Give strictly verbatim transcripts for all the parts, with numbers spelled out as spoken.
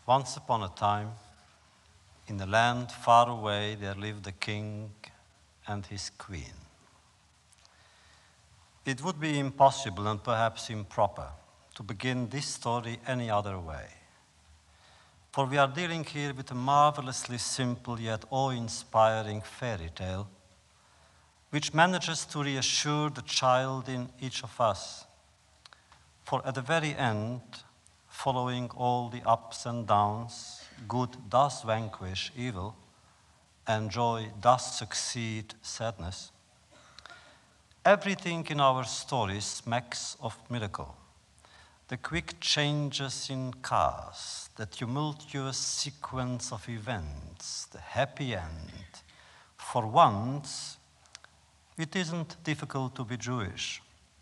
Once upon a time, in a land far away, there lived a king and his queen. It would be impossible and perhaps improper to begin this story any other way. For we are dealing here with a marvelously simple yet awe-inspiring fairy tale which manages to reassure the child in each of us. For at the very end, following all the ups and downs, good does vanquish evil, and joy does succeed sadness. Everything in our story smacks of miracle. The quick changes in cast, the tumultuous sequence of events, the happy end. For once, it isn't difficult to be Jewish.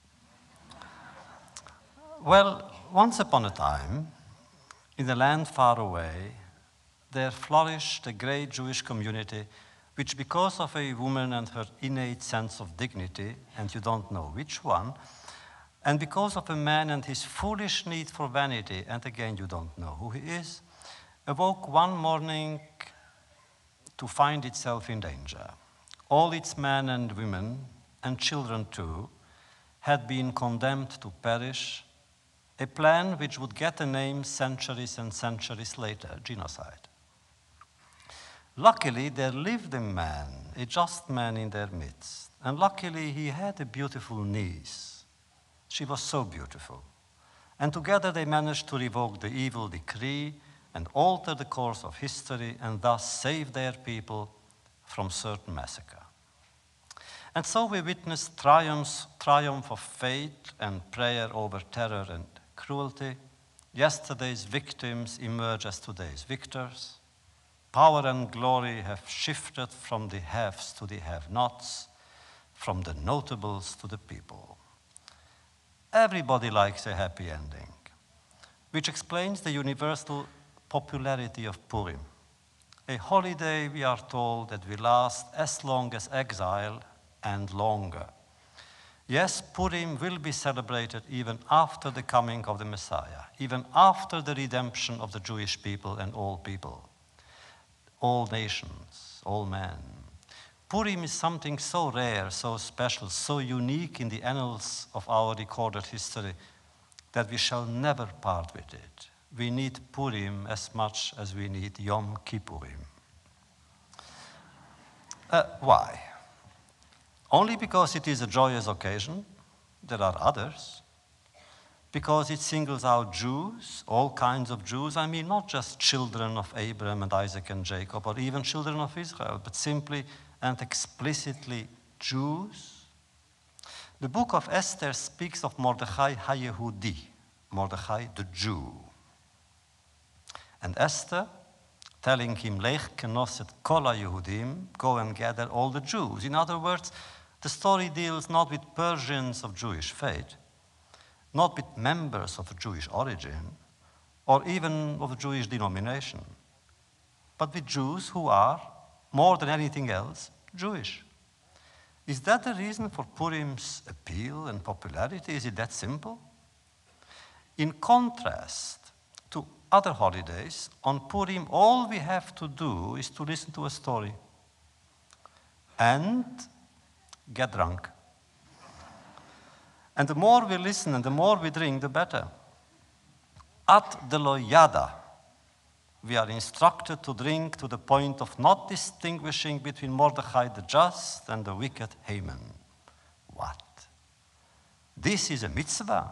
Well, once upon a time, in a land far away, there flourished a great Jewish community which, because of a woman and her innate sense of dignity, and you don't know which one, and because of a man and his foolish need for vanity, and again you don't know who he is, awoke one morning to find itself in danger. All its men and women, and children too, had been condemned to perish, a plan which would get a name centuries and centuries later, genocide. Luckily, there lived a man, a just man in their midst, and luckily he had a beautiful niece. She was so beautiful. And together they managed to revoke the evil decree and alter the course of history and thus save their people from certain massacre. And so we witnessed triumphs, triumph of faith and prayer over terror and cruelty. Yesterday's victims emerge as today's victors. Power and glory have shifted from the haves to the have-nots, from the notables to the people. Everybody likes a happy ending, which explains the universal popularity of Purim, a holiday, we are told, that will last as long as exile and longer. Yes, Purim will be celebrated even after the coming of the Messiah, even after the redemption of the Jewish people and all people, all nations, all men. Purim is something so rare, so special, so unique in the annals of our recorded history that we shall never part with it. We need Purim as much as we need Yom Kippurim. Uh, why? Only because it is a joyous occasion? There are others. Because it singles out Jews, all kinds of Jews. I mean, not just children of Abraham and Isaac and Jacob, or even children of Israel, but simply and explicitly Jews. The book of Esther speaks of Mordechai HaYehudi, Mordechai the Jew. And Esther, telling him, Lech kenoset kol HaYehudim, go and gather all the Jews. In other words, the story deals not with Persians of Jewish faith, not with members of Jewish origin, or even of a Jewish denomination, but with Jews who are, more than anything else, Jewish. Is that the reason for Purim's appeal and popularity? Is it that simple? In contrast to other holidays, on Purim, all we have to do is to listen to a story and get drunk. And the more we listen and the more we drink, the better. At the Lo Yada, we are instructed to drink to the point of not distinguishing between Mordechai the just and the wicked Haman. What? This is a mitzvah?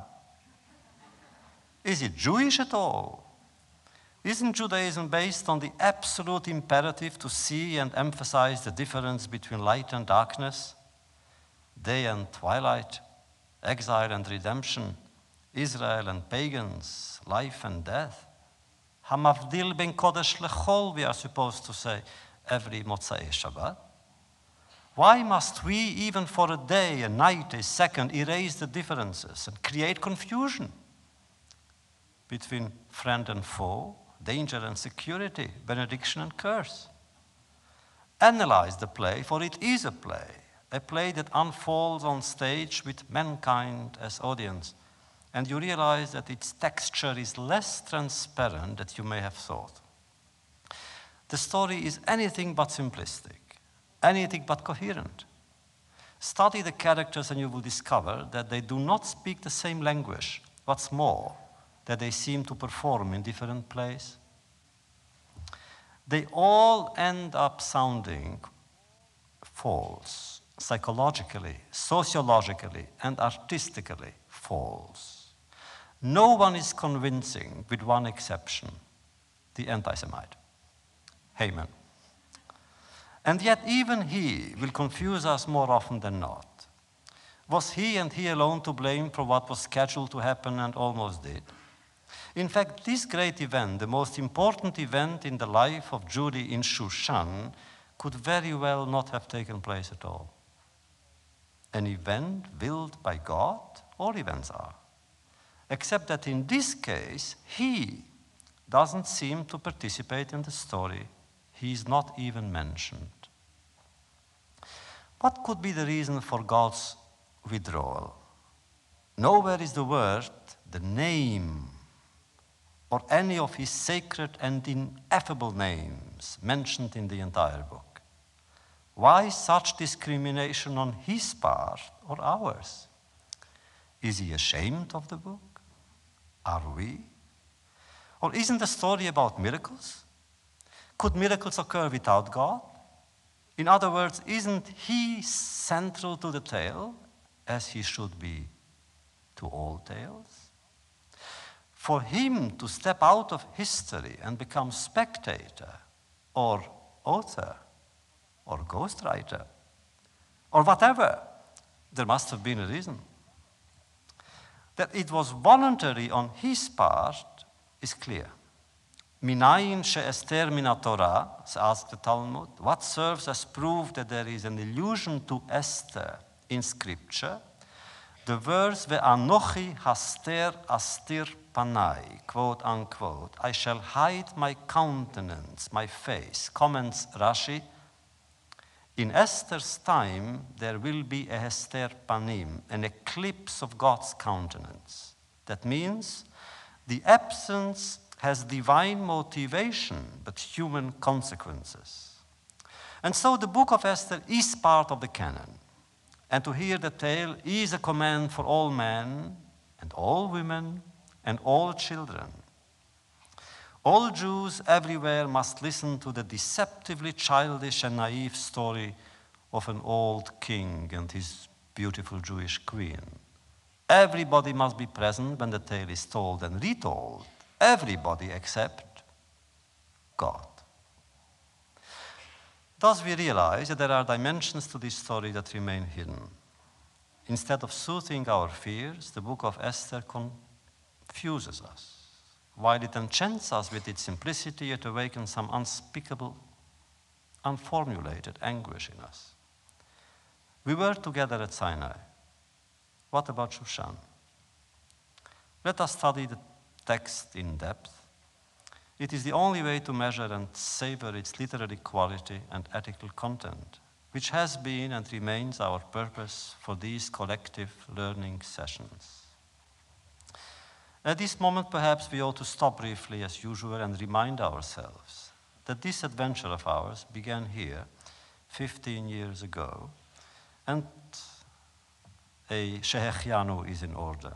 Is it Jewish at all? Isn't Judaism based on the absolute imperative to see and emphasize the difference between light and darkness, day and twilight, exile and redemption, Israel and pagans, life and death? Hamavdil ben kodesh lechol, we are supposed to say every Motzei Shabbat. Why must we, even for a day, a night, a second, erase the differences and create confusion between friend and foe, danger and security, benediction and curse? Analyze the play, for it is a play, a play that unfolds on stage with mankind as audience. and you realize that its texture is less transparent than you may have thought. The story is anything but simplistic, anything but coherent. Study the characters and you will discover that they do not speak the same language. What's more, that they seem to perform in different plays. They all end up sounding false, psychologically, sociologically, and artistically false. No one is convincing, with one exception, the anti-Semite, Haman. And yet even he will confuse us more often than not. Was he and he alone to blame for what was scheduled to happen and almost did? In fact, this great event, the most important event in the life of Judy in Shushan, could very well not have taken place at all. An event willed by God, all events are. Except that in this case, he doesn't seem to participate in the story. He is not even mentioned. What could be the reason for God's withdrawal? Nowhere is the word, the name, or any of his sacred and ineffable names mentioned in the entire book. Why such discrimination on his part or ours? Is he ashamed of the book? Are we? Or isn't the story about miracles? Could miracles occur without God? In other words, isn't he central to the tale, as he should be to all tales? For him to step out of history and become spectator, or author, or ghostwriter, or whatever, there must have been a reason. That it was voluntary on his part is clear. Minayin she'ester min Torah, asks the Talmud, what serves as proof that there is an allusion to Esther in Scripture? The verse ve'anochi haster astir panai, quote unquote, I shall hide my countenance, my face. Comments Rashi, in Esther's time there will be a hester panim, an eclipse of God's countenance. That means the absence has divine motivation but human consequences. And so the book of Esther is part of the canon. And to hear the tale is a command for all men and all women and all children. All Jews everywhere must listen to the deceptively childish and naive story of an old king and his beautiful Jewish queen. Everybody must be present when the tale is told and retold. Everybody except God. Thus we realize that there are dimensions to this story that remain hidden. Instead of soothing our fears, the book of Esther confuses us. While it enchants us with its simplicity, it awakens some unspeakable, unformulated anguish in us. We were together at Sinai. What about Shushan? Let us study the text in depth. It is the only way to measure and savor its literary quality and ethical content, which has been and remains our purpose for these collective learning sessions. At this moment, perhaps we ought to stop briefly, as usual, and remind ourselves that this adventure of ours began here fifteen years ago, and a Shehechianu is in order.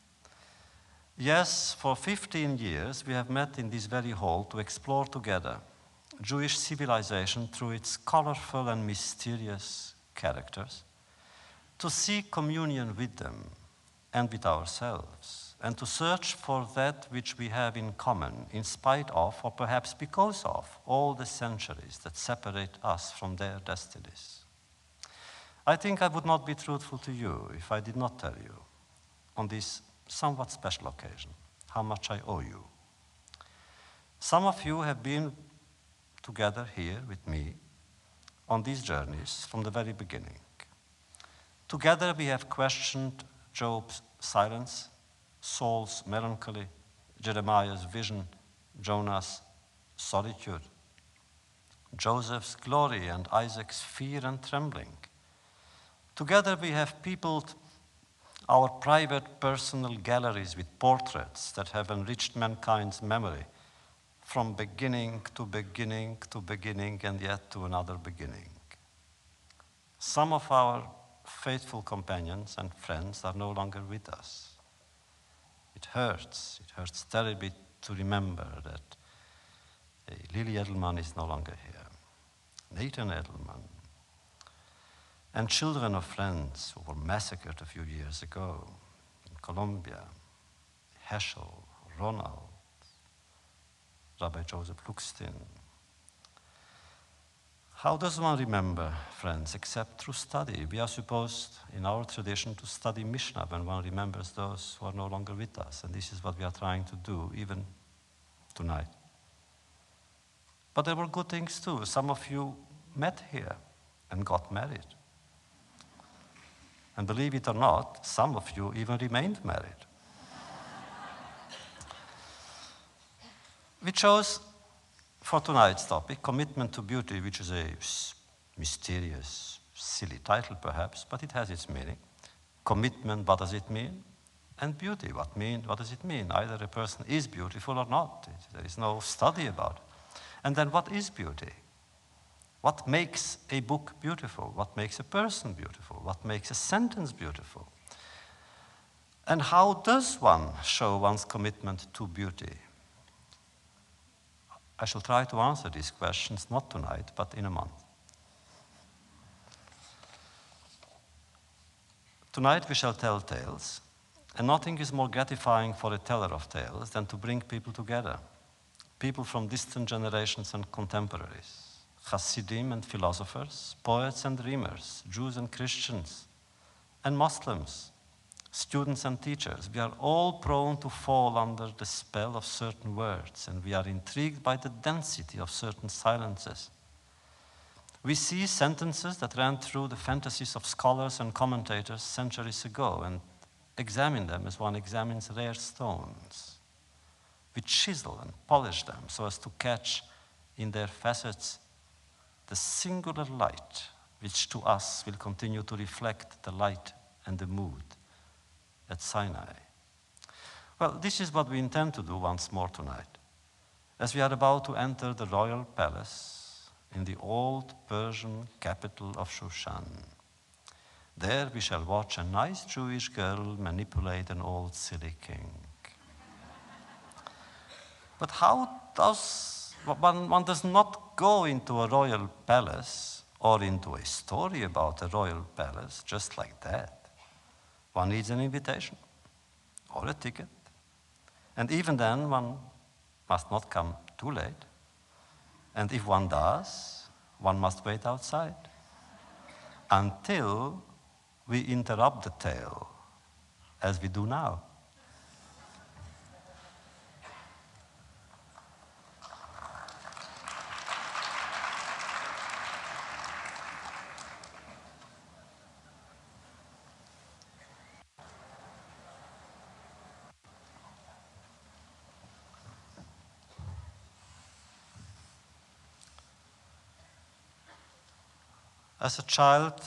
Yes, for fifteen years we have met in this very hall to explore together Jewish civilization through its colorful and mysterious characters, to seek communion with them and with ourselves, and to search for that which we have in common, in spite of, or perhaps because of, all the centuries that separate us from their destinies. I think I would not be truthful to you if I did not tell you, on this somewhat special occasion, how much I owe you. Some of you have been together here with me on these journeys from the very beginning. Together we have questioned Job's silence, Saul's melancholy, Jeremiah's vision, Jonah's solitude, Joseph's glory and Isaac's fear and trembling. Together we have peopled our private personal galleries with portraits that have enriched mankind's memory from beginning to beginning to beginning and yet to another beginning. Some of our faithful companions and friends are no longer with us. It hurts, it hurts terribly to remember that uh, Lily Edelman is no longer here, Nathan Edelman, and children of friends who were massacred a few years ago in Colombia, Heschel, Ronald, Rabbi Joseph Luxtin. How does one remember friends except through study? We are supposed, in our tradition, to study Mishnah when one remembers those who are no longer with us, and this is what we are trying to do even tonight. But there were good things too. Some of you met here and got married. And believe it or not, some of you even remained married. We chose for tonight's topic, commitment to beauty, which is a mysterious, silly title perhaps, but it has its meaning. Commitment, what does it mean? And beauty, what mean? What does it mean? Either a person is beautiful or not. There is no study about it. And then what is beauty? What makes a book beautiful? What makes a person beautiful? What makes a sentence beautiful? And how does one show one's commitment to beauty? I shall try to answer these questions, not tonight, but in a month. Tonight we shall tell tales, and nothing is more gratifying for a teller of tales than to bring people together. People from distant generations and contemporaries. Hasidim and philosophers, poets and dreamers, Jews and Christians, and Muslims, students and teachers. We are all prone to fall under the spell of certain words, and we are intrigued by the density of certain silences. We see sentences that ran through the fantasies of scholars and commentators centuries ago and examine them as one examines rare stones. We chisel and polish them so as to catch in their facets the singular light, which to us will continue to reflect the light and the mood at Sinai. Well, this is what we intend to do once more tonight, as we are about to enter the royal palace in the old Persian capital of Shushan. There we shall watch a nice Jewish girl manipulate an old silly king. But how does One, one does not go into a royal palace or into a story about a royal palace just like that. One needs an invitation or a ticket. And even then, one must not come too late. And if one does, one must wait outside until we interrupt the tale, as we do now. As a child,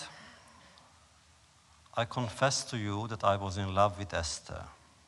I confess to you that I was in love with Esther.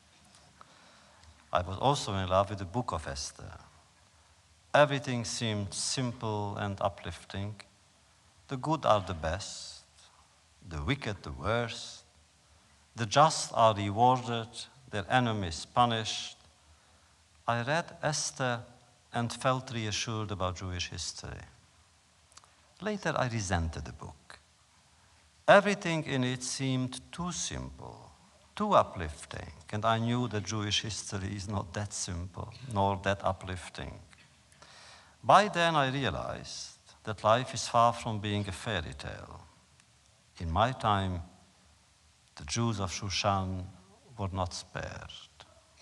I was also in love with the book of Esther. Everything seemed simple and uplifting. The good are the best, the wicked the worst. The just are rewarded, their enemies punished. I read Esther and felt reassured about Jewish history. Later, I resented the book. Everything in it seemed too simple, too uplifting, and I knew that Jewish history is not that simple, nor that uplifting. By then, I realized that life is far from being a fairy tale. In my time, the Jews of Shushan were not spared.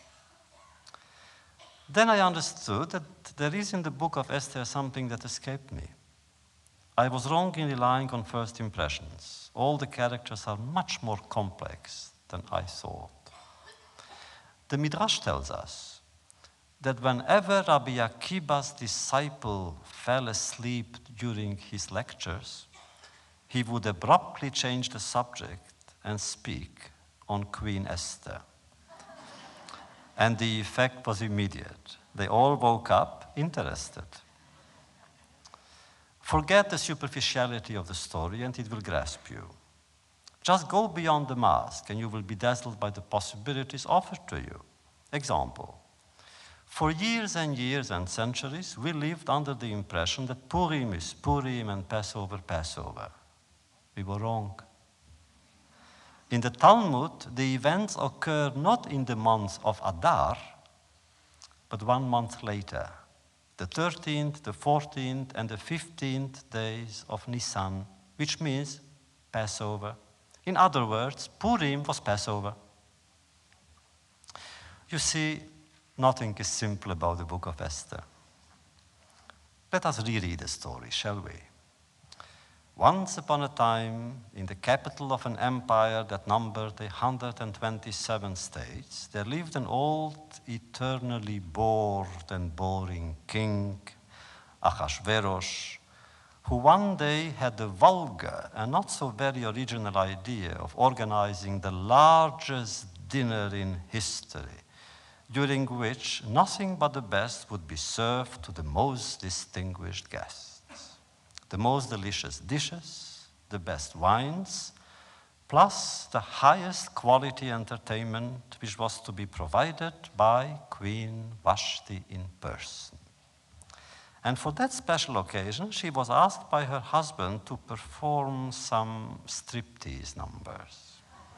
Then I understood that there is in the book of Esther something that escaped me. I was wrong in relying on first impressions. All the characters are much more complex than I thought. The Midrash tells us that whenever Rabbi Akiba's disciple fell asleep during his lectures, he would abruptly change the subject and speak on Queen Esther. And the effect was immediate. They all woke up interested. Forget the superficiality of the story and it will grasp you. Just go beyond the mask and you will be dazzled by the possibilities offered to you. Example. For years and years and centuries, we lived under the impression that Purim is Purim and Passover, Passover. We were wrong. In the Talmud, the events occur not in the month of Adar, but one month later, the thirteenth, the fourteenth, and the fifteenth days of Nisan, which means Passover. In other words, Purim was Passover. You see, nothing is simple about the book of Esther. Let us reread the story, shall we? Once upon a time, in the capital of an empire that numbered one hundred twenty-seven states, there lived an old, eternally bored and boring king, Ahasuerus, who one day had the vulgar and not so very original idea of organizing the largest dinner in history, during which nothing but the best would be served to the most distinguished guests. The most delicious dishes, the best wines, plus the highest quality entertainment which was to be provided by Queen Vashti in person. And for that special occasion, she was asked by her husband to perform some striptease numbers.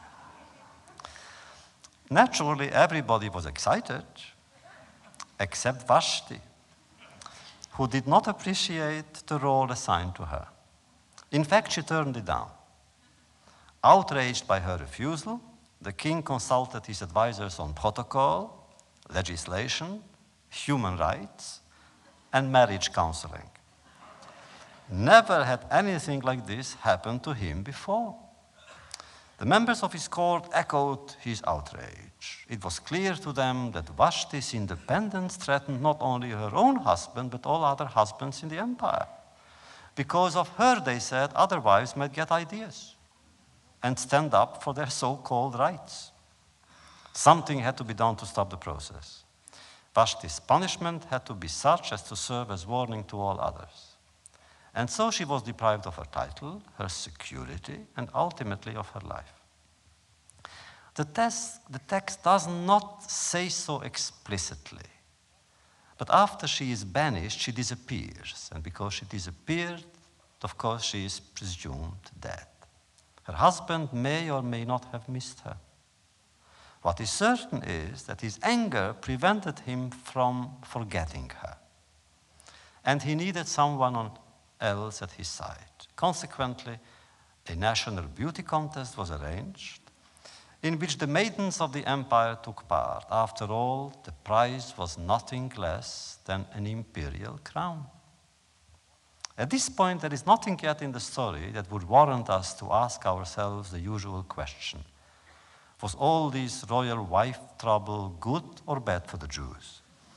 Naturally, everybody was excited, except Vashti, who did not appreciate the role assigned to her. In fact, she turned it down. Outraged by her refusal, the king consulted his advisors on protocol, legislation, human rights, and marriage counseling. Never had anything like this happened to him before. The members of his court echoed his outrage. It was clear to them that Vashti's independence threatened not only her own husband, but all other husbands in the empire. Because of her, they said, other wives might get ideas and stand up for their so-called rights. Something had to be done to stop the process. Vashti's punishment had to be such as to serve as warning to all others. And so she was deprived of her title, her security, and ultimately of her life. The text, the text does not say so explicitly. But after she is banished, she disappears. And because she disappeared, of course, she is presumed dead. Her husband may or may not have missed her. What is certain is that his anger prevented him from forgetting her. And he needed someone on else at his side. Consequently, a national beauty contest was arranged in which the maidens of the empire took part. After all, the prize was nothing less than an imperial crown. At this point, there is nothing yet in the story that would warrant us to ask ourselves the usual question. Was all this royal wife trouble good or bad for the Jews?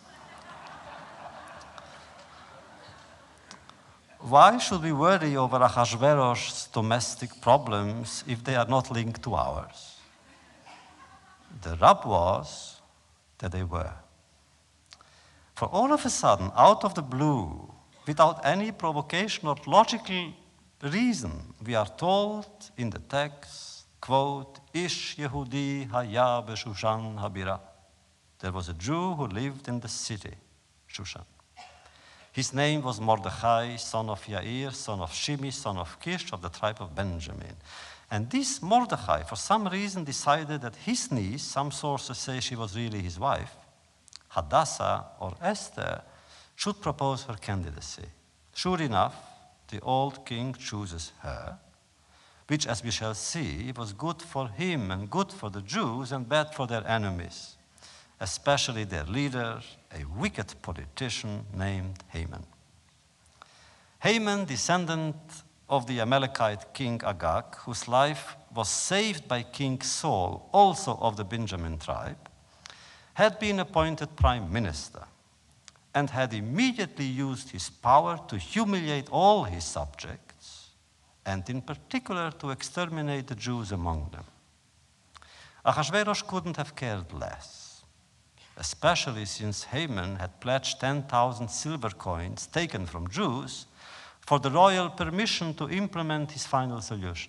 Why should we worry over Ahasuerus' domestic problems if they are not linked to ours? The rub was that they were. For all of a sudden, out of the blue, without any provocation or logical reason, we are told in the text, quote, Ish Yehudi haya b'Shushan habira. There was a Jew who lived in the city, Shushan. His name was Mordechai, son of Yair, son of Shimi, son of Kish, of the tribe of Benjamin. And this Mordechai, for some reason, decided that his niece, some sources say she was really his wife, Hadassah or Esther, should propose her candidacy. Sure enough, the old king chooses her, which, as we shall see, was good for him and good for the Jews and bad for their enemies, especially their leader, a wicked politician named Haman. Haman, descendant of the Amalekite king Agag, whose life was saved by King Saul, also of the Benjamin tribe, had been appointed prime minister and had immediately used his power to humiliate all his subjects and in particular to exterminate the Jews among them. Ahasuerus couldn't have cared less, especially since Haman had pledged ten thousand silver coins taken from Jews for the royal permission to implement his final solution.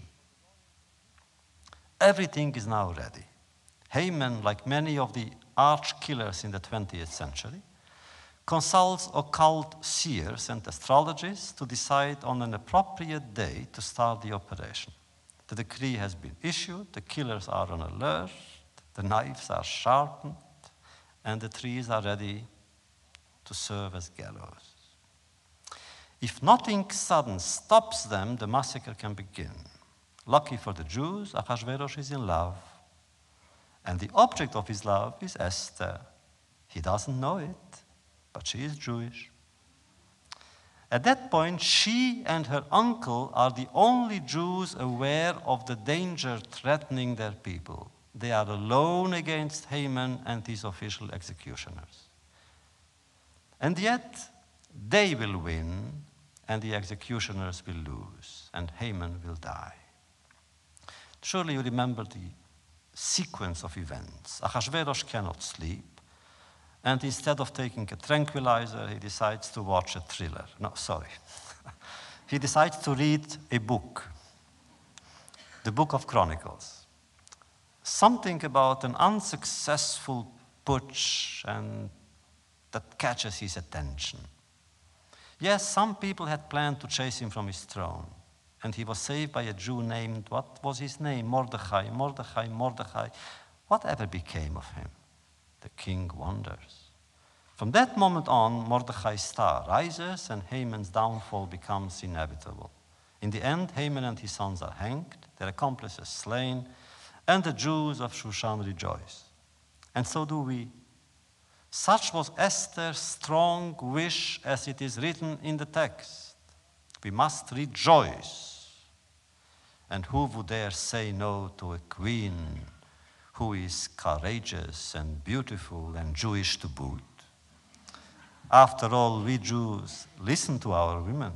Everything is now ready. Haman, like many of the arch-killers in the twentieth century, consults occult seers and astrologists to decide on an appropriate day to start the operation. The decree has been issued, the killers are on alert, the knives are sharpened, and the trees are ready to serve as gallows. If nothing sudden stops them, the massacre can begin. Lucky for the Jews, Ahasuerus is in love, and the object of his love is Esther. He doesn't know it, but she is Jewish. At that point, she and her uncle are the only Jews aware of the danger threatening their people. They are alone against Haman and his official executioners. And yet, they will win, and the executioners will lose, and Haman will die. Surely you remember the sequence of events. Ahasuerus cannot sleep, and instead of taking a tranquilizer, he decides to watch a thriller. No, sorry. He decides to read a book, the Book of Chronicles. Something about an unsuccessful putsch and that catches his attention. Yes, some people had planned to chase him from his throne, and he was saved by a Jew named, what was his name? Mordechai, Mordechai, Mordechai. Whatever became of him? The king wonders. From that moment on, Mordechai's star rises and Haman's downfall becomes inevitable. In the end, Haman and his sons are hanged, their accomplices slain, and the Jews of Shushan rejoice. And so do we. Such was Esther's strong wish as it is written in the text. We must rejoice. And who would dare say no to a queen who is courageous and beautiful and Jewish to boot? After all, we Jews listen to our women.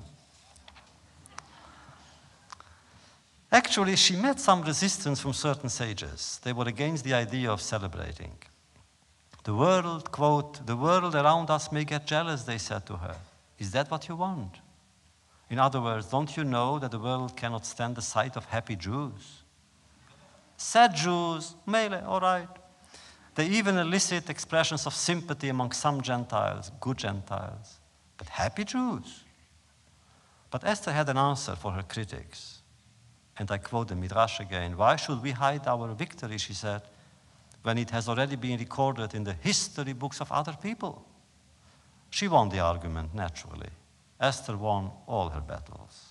Actually, she met some resistance from certain sages. They were against the idea of celebrating. The world, quote, the world around us may get jealous, they said to her. Is that what you want? In other words, don't you know that the world cannot stand the sight of happy Jews? Sad Jews, mele, all right. They even elicit expressions of sympathy among some Gentiles, good Gentiles. But happy Jews? But Esther had an answer for her critics. And I quote the Midrash again. Why should we hide our victory, she said, when it has already been recorded in the history books of other people? She won the argument, naturally. Esther won all her battles.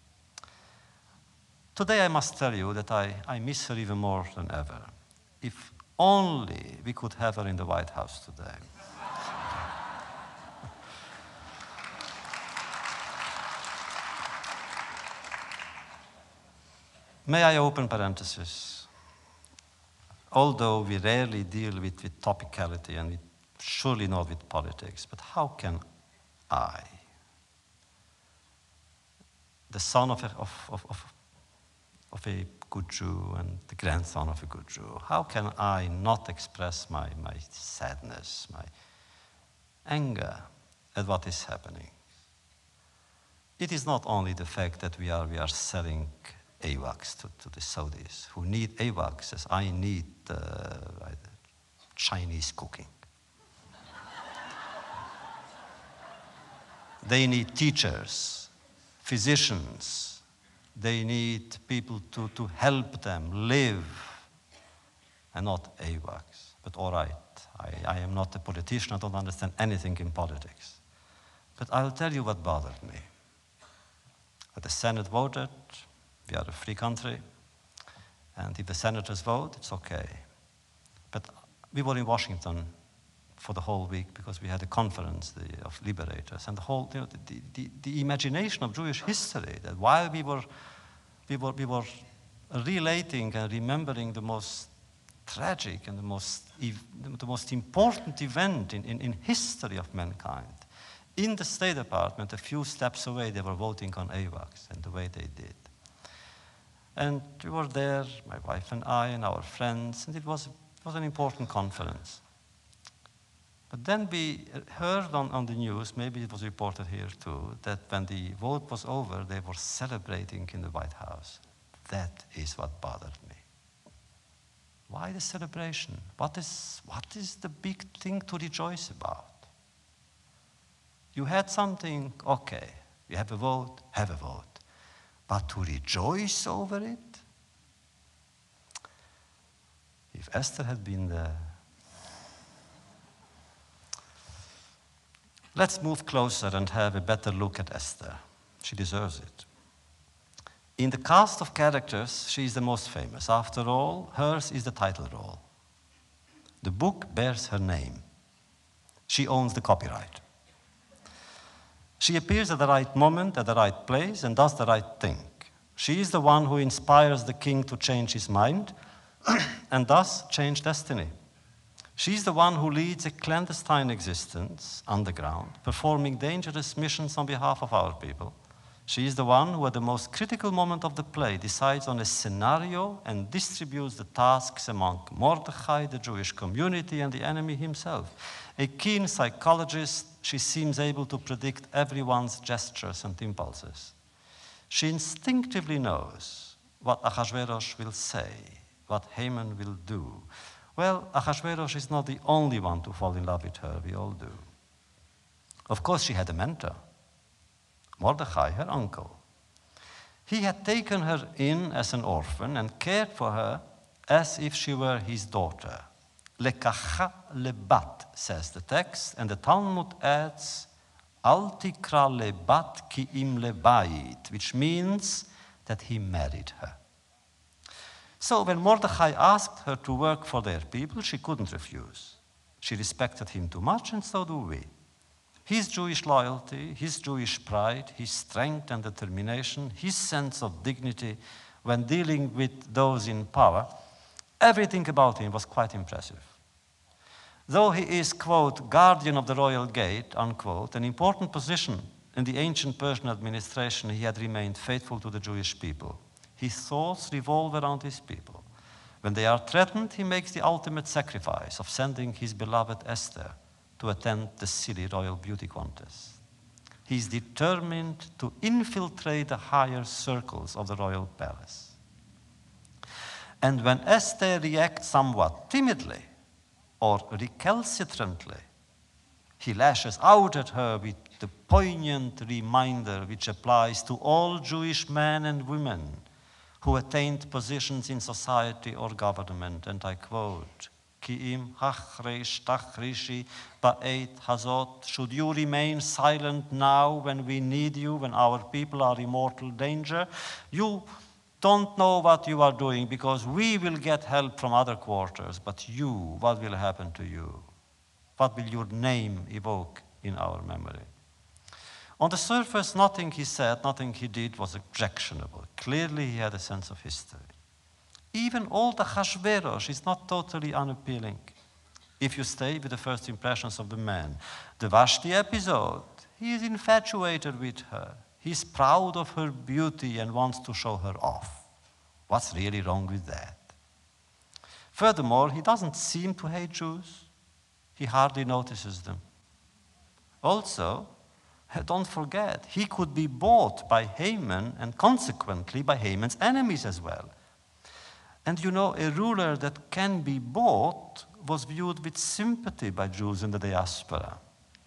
Today I must tell you that I, I miss her even more than ever. If only we could have her in the White House today. May I open parenthesis? Although we rarely deal with, with topicality and we surely not with politics, but how can I, the son of a, of, of, of, of a good Jew and the grandson of a good Jew, how can I not express my, my sadness, my anger at what is happening? It is not only the fact that we are, we are selling AWACS to, to the Saudis, who need AWACS as I need uh, Chinese cooking. They need teachers, physicians. They need people to, to help them live, and not AWACS. But all right, I, I am not a politician, I don't understand anything in politics. But I'll tell you what bothered me. That the Senate voted. We are a free country, and if the senators vote, it's okay. But we were in Washington for the whole week because we had a conference the, of liberators, and the whole, you know, the, the, the imagination of Jewish history, that while we were, we were, we were relating and remembering the most tragic and the most, the most important event in, in, in history of mankind, in the State Department, a few steps away, they were voting on AWACS and the way they did. And we were there, my wife and I and our friends, and it was, it was an important conference. But then we heard on, on the news, maybe it was reported here too, that when the vote was over, they were celebrating in the White House. That is what bothered me. Why the celebration? What is, what is the big thing to rejoice about? You had something, okay, you have a vote, have a vote. But to rejoice over it? If Esther had been there. Let's move closer and have a better look at Esther. She deserves it. In the cast of characters, she is the most famous. After all, hers is the title role. The book bears her name. She owns the copyright. She appears at the right moment, at the right place, and does the right thing. She is the one who inspires the king to change his mind and thus change destiny. She is the one who leads a clandestine existence underground, performing dangerous missions on behalf of our people. She is the one who, at the most critical moment of the play, decides on a scenario and distributes the tasks among Mordechai, the Jewish community, and the enemy himself. A keen psychologist, she seems able to predict everyone's gestures and impulses. She instinctively knows what Ahasuerus will say, what Haman will do. Well, Ahasuerus is not the only one to fall in love with her, we all do. Of course, she had a mentor, Mordechai, her uncle. He had taken her in as an orphan and cared for her as if she were his daughter. Lekacha lebat, says the text, and the Talmud adds, Al tikra lebat ki im lebayit, which means that he married her. So when Mordechai asked her to work for their people, she couldn't refuse. She respected him too much, and so do we. His Jewish loyalty, his Jewish pride, his strength and determination, his sense of dignity when dealing with those in power, everything about him was quite impressive. Though he is, quote, guardian of the royal gate, unquote, an important position in the ancient Persian administration, he had remained faithful to the Jewish people. His thoughts revolve around his people. When they are threatened, he makes the ultimate sacrifice of sending his beloved Esther to attend the silly royal beauty contest. He is determined to infiltrate the higher circles of the royal palace. And when Esther reacts somewhat timidly or recalcitrantly, he lashes out at her with the poignant reminder which applies to all Jewish men and women who attained positions in society or government, and I quote, Ki'im hachresh tachrishi ba'et hazot, should you remain silent now when we need you, when our people are in mortal danger? You don't know what you are doing because we will get help from other quarters, but you, what will happen to you? What will your name evoke in our memory? On the surface, nothing he said, nothing he did was objectionable. Clearly, he had a sense of history. Even old Ahasuerus is not totally unappealing. If you stay with the first impressions of the man, the Vashti episode, he is infatuated with her. He's proud of her beauty and wants to show her off. What's really wrong with that? Furthermore, he doesn't seem to hate Jews. He hardly notices them. Also, don't forget, he could be bought by Haman and consequently by Haman's enemies as well. And you know, a ruler that can be bought was viewed with sympathy by Jews in the diaspora.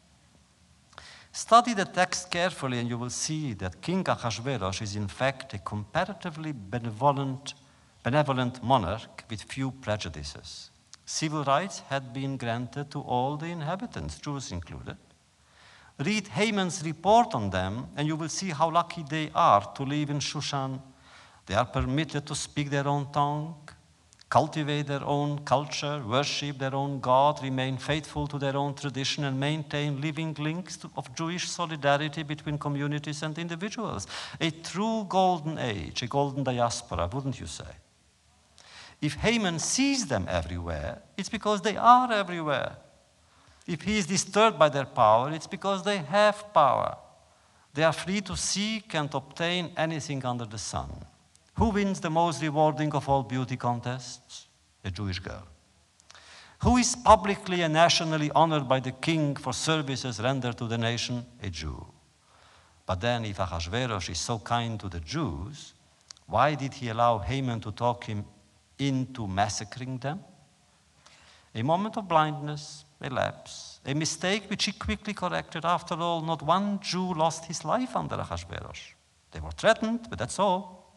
Study the text carefully and you will see that King Ahasuerus is in fact a comparatively benevolent, benevolent monarch with few prejudices. Civil rights had been granted to all the inhabitants, Jews included. Read Haman's report on them, and you will see how lucky they are to live in Shushan. They are permitted to speak their own tongue, cultivate their own culture, worship their own God, remain faithful to their own tradition, and maintain living links to, of Jewish solidarity between communities and individuals. A true golden age, a golden diaspora, wouldn't you say? If Haman sees them everywhere, it's because they are everywhere. If he is disturbed by their power, it's because they have power. They are free to seek and obtain anything under the sun. Who wins the most rewarding of all beauty contests? A Jewish girl. Who is publicly and nationally honored by the king for services rendered to the nation? A Jew. But then, if Ahasuerus is so kind to the Jews, why did he allow Haman to talk him into massacring them? A moment of blindness, a lapse, a mistake which he quickly corrected. After all, not one Jew lost his life under Ahasuerus. They were threatened, but that's all.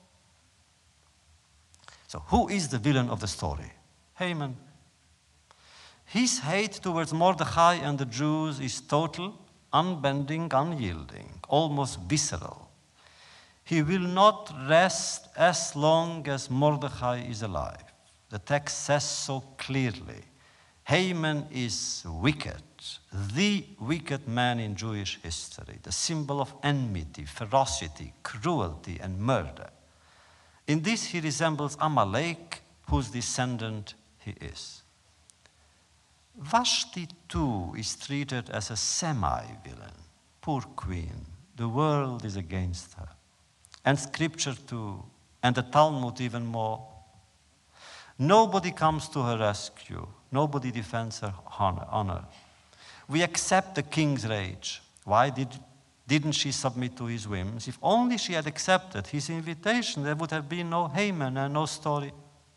So who is the villain of the story? Haman. His hate towards Mordechai and the Jews is total, unbending, unyielding, almost visceral. He will not rest as long as Mordechai is alive. The text says so clearly. Haman is wicked, the wicked man in Jewish history, the symbol of enmity, ferocity, cruelty, and murder. In this, he resembles Amalek, whose descendant he is. Vashti, too, is treated as a semi-villain. Poor queen, the world is against her. And scripture, too, and the Talmud even more. Nobody comes to her rescue. Nobody defends her honor. We accept the king's rage. Why did, didn't she submit to his whims? If only she had accepted his invitation, there would have been no Haman and no story.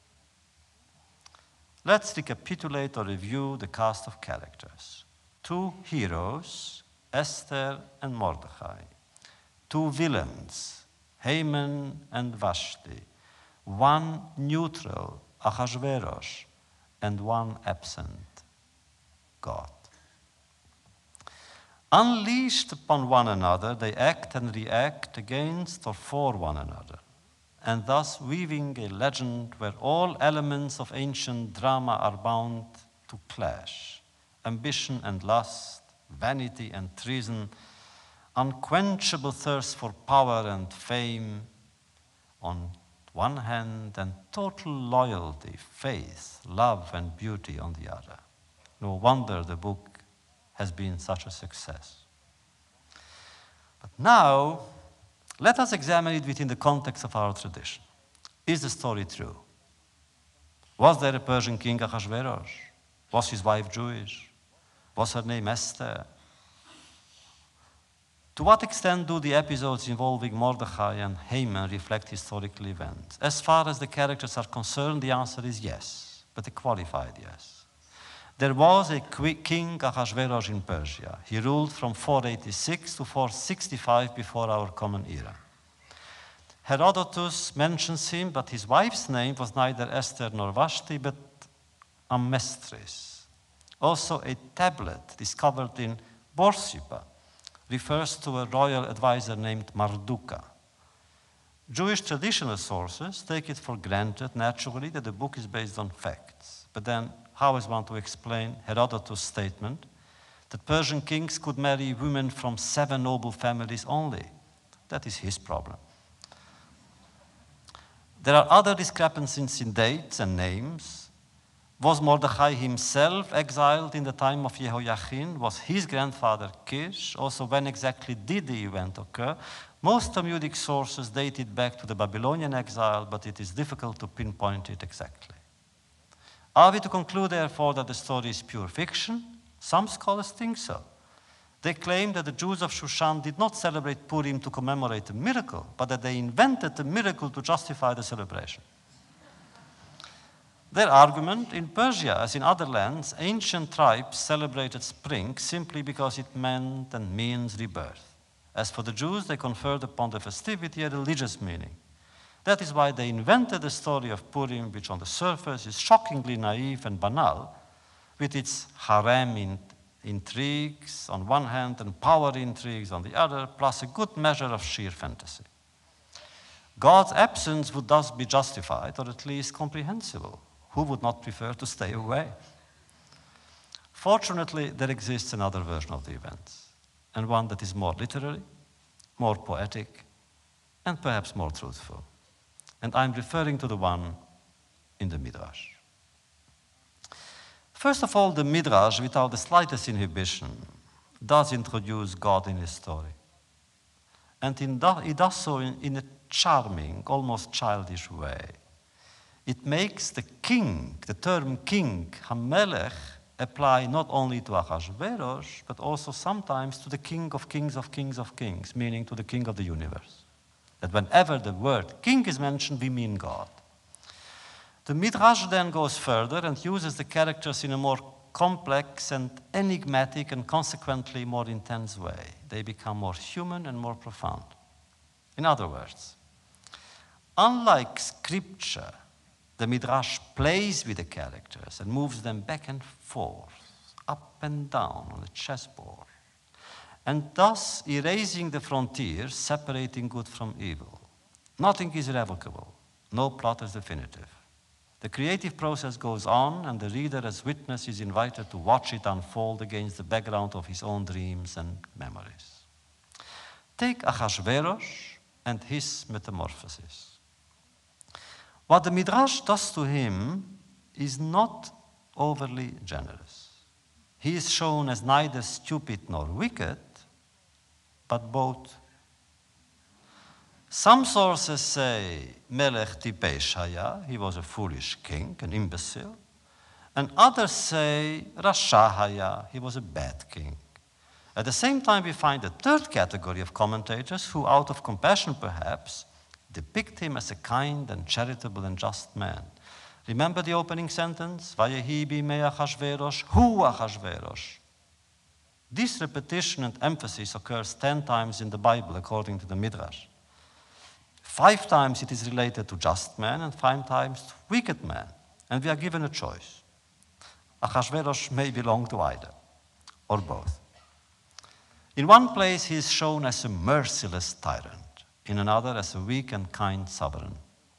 Let's recapitulate or review the cast of characters. Two heroes, Esther and Mordechai. Two villains, Haman and Vashti. One neutral, Ahasuerus, and one absent, God. Unleashed upon one another, they act and react against or for one another, and thus weaving a legend where all elements of ancient drama are bound to clash. Ambition and lust, vanity and treason, unquenchable thirst for power and fame on one hand, and total loyalty, faith, love, and beauty on the other. No wonder the book has been such a success. But now, let us examine it within the context of our tradition. Is the story true? Was there a Persian king, Ahasuerus? Was his wife Jewish? Was her name Esther? To what extent do the episodes involving Mordechai and Haman reflect historical events? As far as the characters are concerned, the answer is yes, but a qualified yes. There was a king Ahasuerus in Persia. He ruled from four eighty-six to four sixty-five before our common era. Herodotus mentions him, but his wife's name was neither Esther nor Vashti, but Amestris. Also, a tablet discovered in Borsippa refers to a royal advisor named Marduka. Jewish traditional sources take it for granted, naturally, that the book is based on facts. But then, how is one to explain Herodotus' statement that Persian kings could marry women from seven noble families only? That is his problem. There are other discrepancies in dates and names. Was Mordechai himself exiled in the time of Jehoiachin? Was his grandfather Kish? Also, when exactly did the event occur? Most Talmudic sources date it back to the Babylonian exile, but it is difficult to pinpoint it exactly. Are we to conclude, therefore, that the story is pure fiction? Some scholars think so. They claim that the Jews of Shushan did not celebrate Purim to commemorate a miracle, but that they invented the miracle to justify the celebration. Their argument, in Persia, as in other lands, ancient tribes celebrated spring simply because it meant and means rebirth. As for the Jews, they conferred upon the festivity a religious meaning. That is why they invented the story of Purim, which on the surface is shockingly naive and banal, with its harem in intrigues on one hand and power intrigues on the other, plus a good measure of sheer fantasy. God's absence would thus be justified, or at least comprehensible. Who would not prefer to stay away? Fortunately, there exists another version of the events, and one that is more literary, more poetic, and perhaps more truthful. And I'm referring to the one in the Midrash. First of all, the Midrash, without the slightest inhibition, does introduce God in his story. And it does so in, in a charming, almost childish way. It makes the king, the term king, Hamelech, apply not only to Achashverosh, but also sometimes to the king of kings of kings of kings, meaning to the king of the universe. That whenever the word king is mentioned, we mean God. The Midrash then goes further and uses the characters in a more complex and enigmatic and consequently more intense way. They become more human and more profound. In other words, unlike scripture, the Midrash plays with the characters and moves them back and forth, up and down on a chessboard, and thus erasing the frontier, separating good from evil. Nothing is irrevocable. No plot is definitive. The creative process goes on, and the reader as witness is invited to watch it unfold against the background of his own dreams and memories. Take Achashverosh and his metamorphosis. What the Midrash does to him is not overly generous. He is shown as neither stupid nor wicked, but both. Some sources say Melech Tipesh Haya, he was a foolish king, an imbecile. And others say Rasha Haya, he was a bad king. At the same time, we find a third category of commentators who, out of compassion perhaps, depict him as a kind and charitable and just man. Remember the opening sentence? Vayehi bimei Achashverosh, hu Achashverosh. This repetition and emphasis occurs ten times in the Bible, according to the Midrash. Five times it is related to just man and five times to wicked man. And we are given a choice. Achashverosh may belong to either, or both. In one place he is shown as a merciless tyrant, in another as a weak and kind sovereign.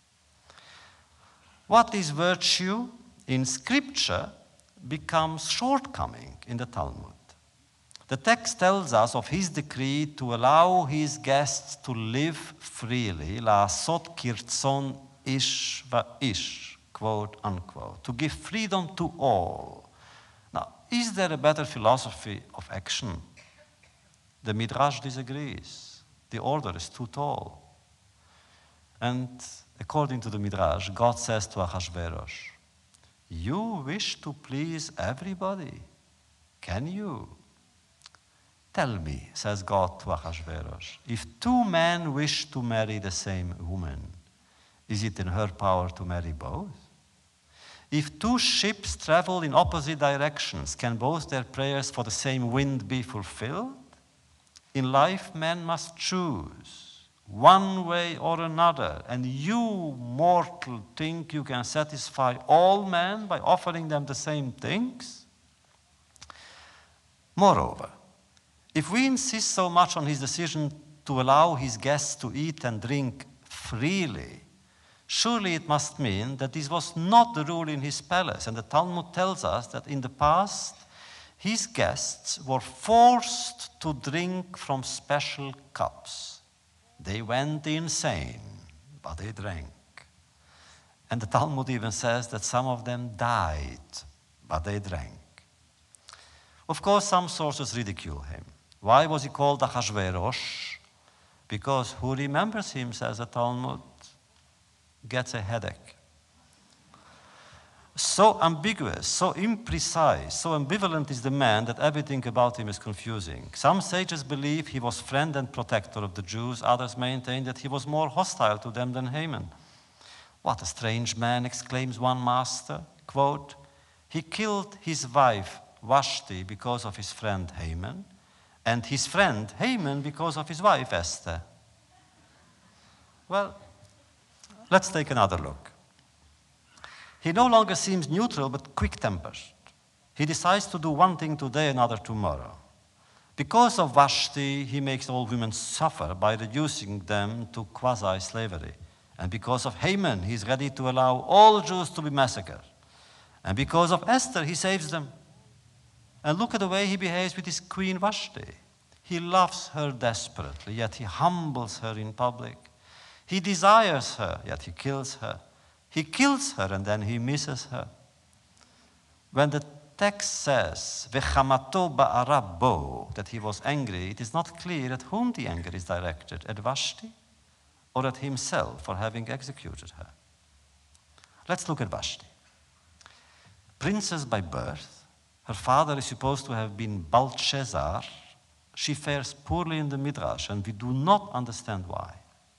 What is virtue in scripture becomes shortcoming in the Talmud. The text tells us of his decree to allow his guests to live freely, la'asot kirtzon ish va'ish, quote unquote, to give freedom to all. Now, is there a better philosophy of action? The Midrash disagrees. The order is too tall. And according to the Midrash, God says to Achashverosh, you wish to please everybody. Can you? Tell me, says God to Achashverosh, if two men wish to marry the same woman, is it in her power to marry both? If two ships travel in opposite directions, can both their prayers for the same wind be fulfilled? In life, men must choose one way or another, and you, mortal, think you can satisfy all men by offering them the same things? Moreover, if we insist so much on his decision to allow his guests to eat and drink freely, surely it must mean that this was not the rule in his palace. And the Talmud tells us that in the past, his guests were forced to drink from special cups. They went insane, but they drank. And the Talmud even says that some of them died, but they drank. Of course, some sources ridicule him. Why was he called Achashverosh? Because who remembers him, says the Talmud, gets a headache. So ambiguous, so imprecise, so ambivalent is the man that everything about him is confusing. Some sages believe he was friend and protector of the Jews. Others maintain that he was more hostile to them than Haman. What a strange man, exclaims one master. Quote, he killed his wife Vashti because of his friend Haman, and his friend Haman because of his wife Esther. Well, let's take another look. He no longer seems neutral, but quick-tempered. He decides to do one thing today, another tomorrow. Because of Vashti, he makes all women suffer by reducing them to quasi-slavery. And because of Haman, he's ready to allow all Jews to be massacred. And because of Esther, he saves them. And look at the way he behaves with his queen Vashti. He loves her desperately, yet he humbles her in public. He desires her, yet he kills her. He kills her, and then he misses her. When the text says, Vechamato ba'arabo, that he was angry, it is not clear at whom the anger is directed, at Vashti or at himself for having executed her. Let's look at Vashti. Princess by birth, her father is supposed to have been Belshazzar. She fares poorly in the Midrash, and we do not understand why.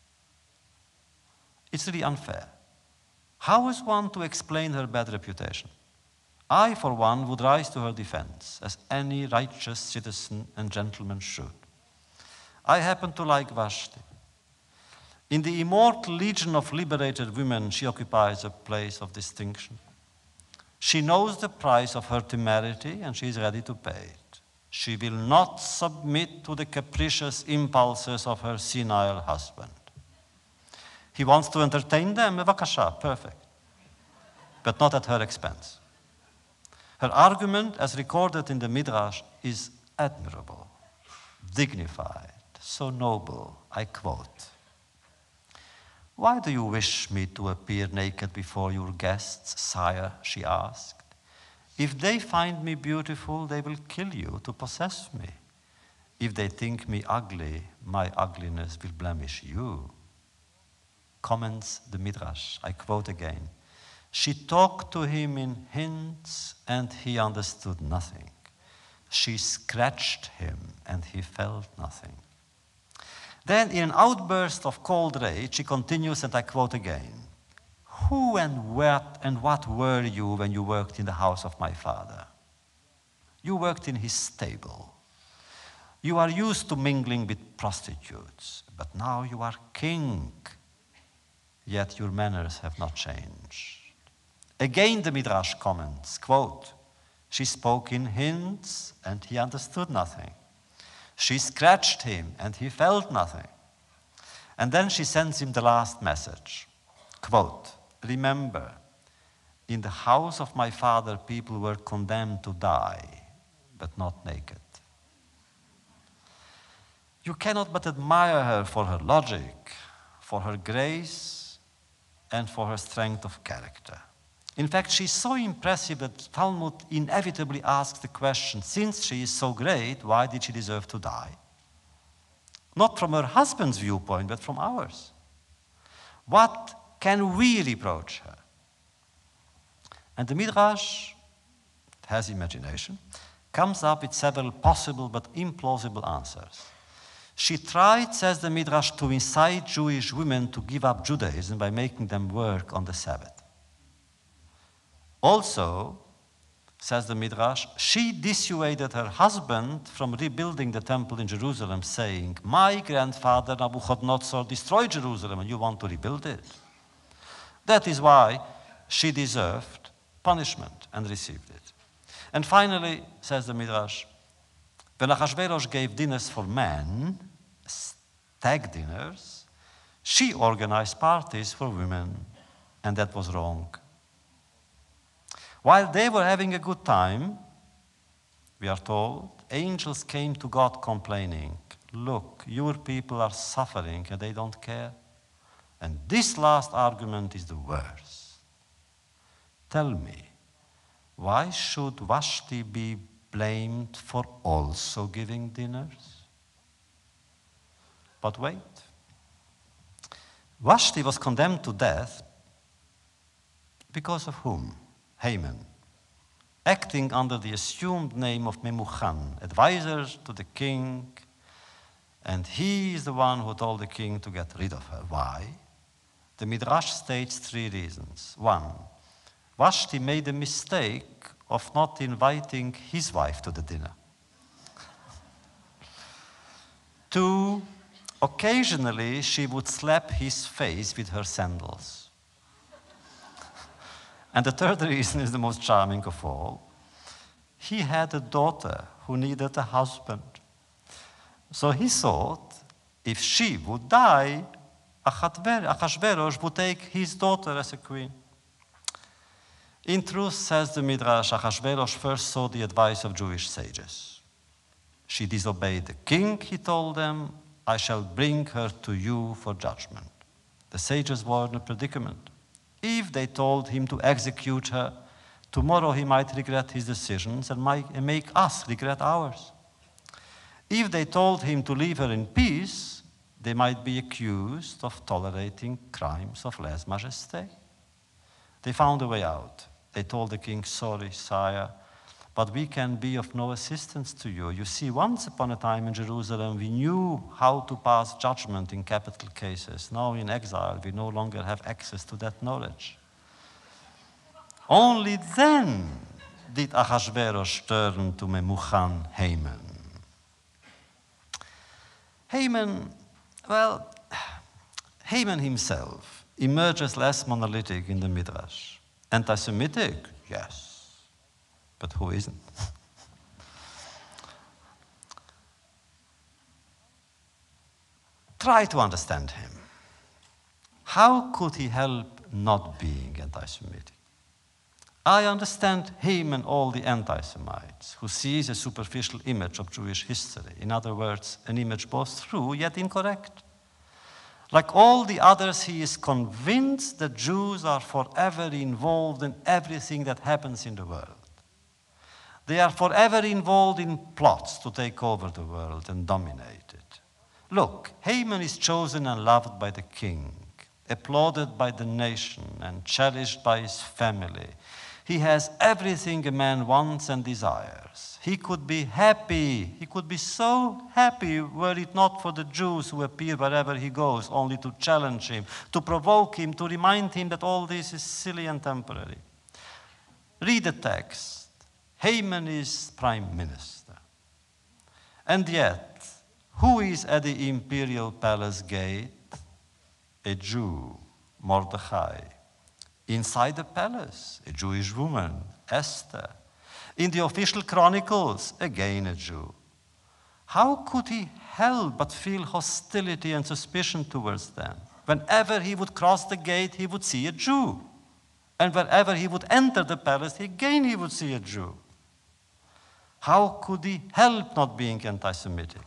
It's really unfair. How is one to explain her bad reputation? I, for one, would rise to her defense, as any righteous citizen and gentleman should. I happen to like Vashti. In the immortal legion of liberated women, she occupies a place of distinction. She knows the price of her temerity, and she is ready to pay it. She will not submit to the capricious impulses of her senile husband. He wants to entertain them, Vakasha, perfect, but not at her expense. Her argument, as recorded in the Midrash, is admirable, dignified, so noble. I quote, "Why do you wish me to appear naked before your guests, sire?" she asked. "If they find me beautiful, they will kill you to possess me. If they think me ugly, my ugliness will blemish you." Comments the Midrash, I quote again, "She talked to him in hints, and he understood nothing. She scratched him, and he felt nothing." Then, in an outburst of cold rage, she continues, and I quote again, "Who and what and what were you when you worked in the house of my father? You worked in his stable. You are used to mingling with prostitutes, but now you are king. Yet your manners have not changed." Again, the Midrash comments, quote, "She spoke in hints, and he understood nothing. She scratched him, and he felt nothing." And then she sends him the last message, quote, "Remember, in the house of my father, people were condemned to die, but not naked." You cannot but admire her for her logic, for her grace, and for her strength of character. In fact, she's so impressive that Talmud inevitably asks the question, since she is so great, why did she deserve to die? Not from her husband's viewpoint, but from ours. What can we reproach her? And the Midrash, it has imagination, comes up with several possible but implausible answers. She tried, says the Midrash, to incite Jewish women to give up Judaism by making them work on the Sabbath. Also, says the Midrash, she dissuaded her husband from rebuilding the temple in Jerusalem, saying, "My grandfather Nabuchodonosor destroyed Jerusalem and you want to rebuild it." That is why she deserved punishment and received it. And finally, says the Midrash, when Achashverosh gave dinners for men, stag dinners, she organized parties for women, and that was wrong. While they were having a good time, we are told, angels came to God complaining, "Look, your people are suffering and they don't care." And this last argument is the worst. Tell me, why should Vashti be blamed for also giving dinners? But wait. Vashti was condemned to death because of whom? Haman, acting under the assumed name of Memuchan, advisor to the king, and he is the one who told the king to get rid of her. Why? The Midrash states three reasons. One, Vashti made a mistake of not inviting his wife to the dinner. Two, occasionally she would slap his face with her sandals. And the third reason is the most charming of all. He had a daughter who needed a husband. So he thought if she would die, Achashverosh would take his daughter as a queen. In truth, says the Midrash, Achashverosh first saw the advice of Jewish sages. She disobeyed the king, he told them, "I shall bring her to you for judgment." The sages were in a predicament. If they told him to execute her, tomorrow he might regret his decisions and might make us regret ours. If they told him to leave her in peace, they might be accused of tolerating crimes of lèse-majesté. They found a way out. They told the king, sorry, sire, but we can be of no assistance to you. You see, once upon a time in Jerusalem, we knew how to pass judgment in capital cases. Now in exile, we no longer have access to that knowledge. Only then did Ahasuerus turn to Memucan Haman. Haman, well, Haman himself emerges less monolithic in the Midrash. Anti-Semitic? Yes. But who isn't? Try to understand him. How could he help not being anti-Semitic? I understand him and all the anti-Semites who sees a superficial image of Jewish history. In other words, an image both true yet incorrect. Like all the others, he is convinced that Jews are forever involved in everything that happens in the world. They are forever involved in plots to take over the world and dominate it. Look, Haman is chosen and loved by the king, applauded by the nation, and cherished by his family. He has everything a man wants and desires. He could be happy. He could be so happy were it not for the Jews who appear wherever he goes, only to challenge him, to provoke him, to remind him that all this is silly and temporary. Read the text. Haman is prime minister. And yet, who is at the imperial palace gate? A Jew, Mordechai. Inside the palace, a Jewish woman, Esther. In the official chronicles, again a Jew. How could he help but feel hostility and suspicion towards them? Whenever he would cross the gate, he would see a Jew. And wherever he would enter the palace, again he would see a Jew. How could he help not being anti-Semitic?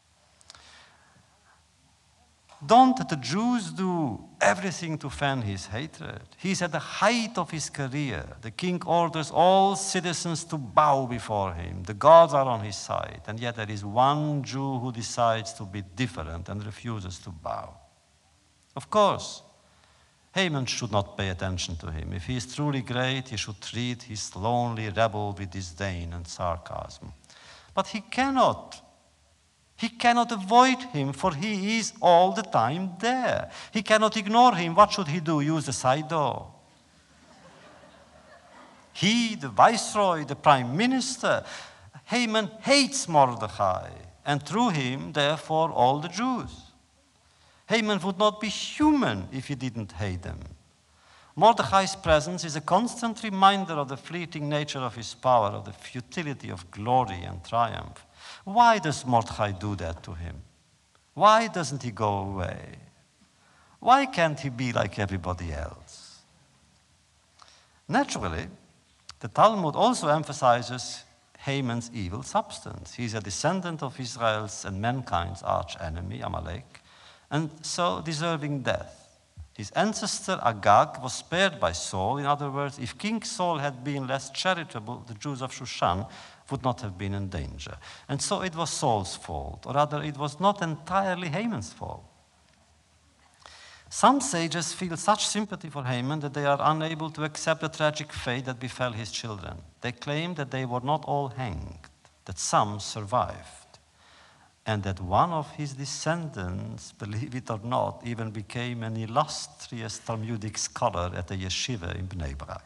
Don't the Jews do everything to fan his hatred? He's at the height of his career. The king orders all citizens to bow before him. The gods are on his side. And yet there is one Jew who decides to be different and refuses to bow. Of course, Haman should not pay attention to him. If he is truly great, he should treat his lonely rebel with disdain and sarcasm. But he cannot. He cannot avoid him, for he is all the time there. He cannot ignore him. What should he do? Use the side door. He, the viceroy, the prime minister, Haman hates Mordechai, and through him, therefore, all the Jews. Haman would not be human if he didn't hate them. Mordechai's presence is a constant reminder of the fleeting nature of his power, of the futility of glory and triumph. Why does Mordechai do that to him? Why doesn't he go away? Why can't he be like everybody else? Naturally, the Talmud also emphasizes Haman's evil substance. He's a descendant of Israel's and mankind's arch-enemy, Amalek, and so deserving death. His ancestor Agag was spared by Saul. In other words, if King Saul had been less charitable, the Jews of Shushan would not have been in danger. And so it was Saul's fault, or rather it was not entirely Haman's fault. Some sages feel such sympathy for Haman that they are unable to accept the tragic fate that befell his children. They claim that they were not all hanged, that some survived, and that one of his descendants, believe it or not, even became an illustrious Talmudic scholar at the yeshiva in Bnei Brak.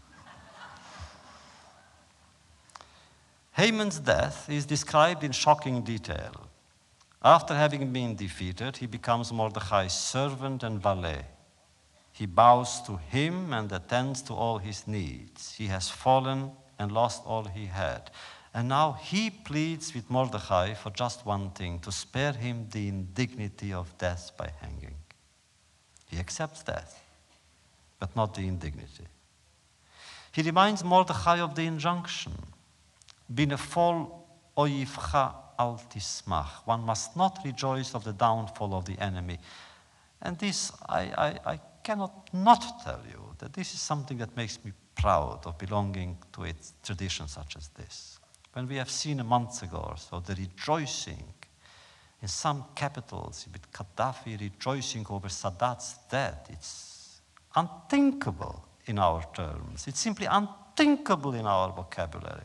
Haman's death is described in shocking detail. After having been defeated, he becomes Mordechai's servant and valet. He bows to him and attends to all his needs. He has fallen and lost all he had. And now he pleads with Mordechai for just one thing, to spare him the indignity of death by hanging. He accepts death, but not the indignity. He reminds Mordechai of the injunction, Binefol oyivcha al tismach. One must not rejoice of the downfall of the enemy. And this, I, I, I cannot not tell you that this is something that makes me proud of belonging to a tradition such as this. When we have seen a month ago or so, the rejoicing in some capitals with Gaddafi rejoicing over Sadat's death. It's unthinkable in our terms. It's simply unthinkable in our vocabulary.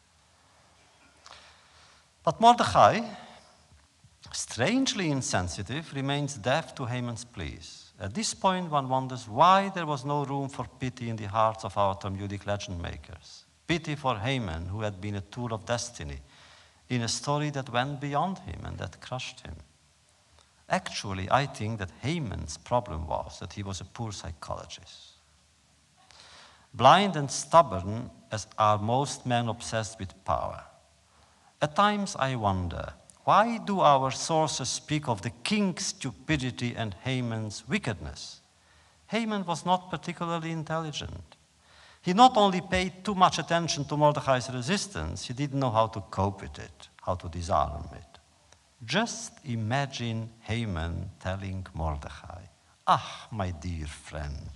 But Mordechai, strangely insensitive, remains deaf to Haman's pleas. At this point, one wonders why there was no room for pity in the hearts of our Talmudic legend makers. Pity for Haman, who had been a tool of destiny, in a story that went beyond him and that crushed him. Actually, I think that Haman's problem was that he was a poor psychologist. Blind and stubborn as are most men obsessed with power. At times I wonder, why do our sources speak of the king's stupidity and Haman's wickedness? Haman was not particularly intelligent. He not only paid too much attention to Mordechai's resistance, he didn't know how to cope with it, how to disarm it. Just imagine Haman telling Mordechai, "Ah, my dear friend,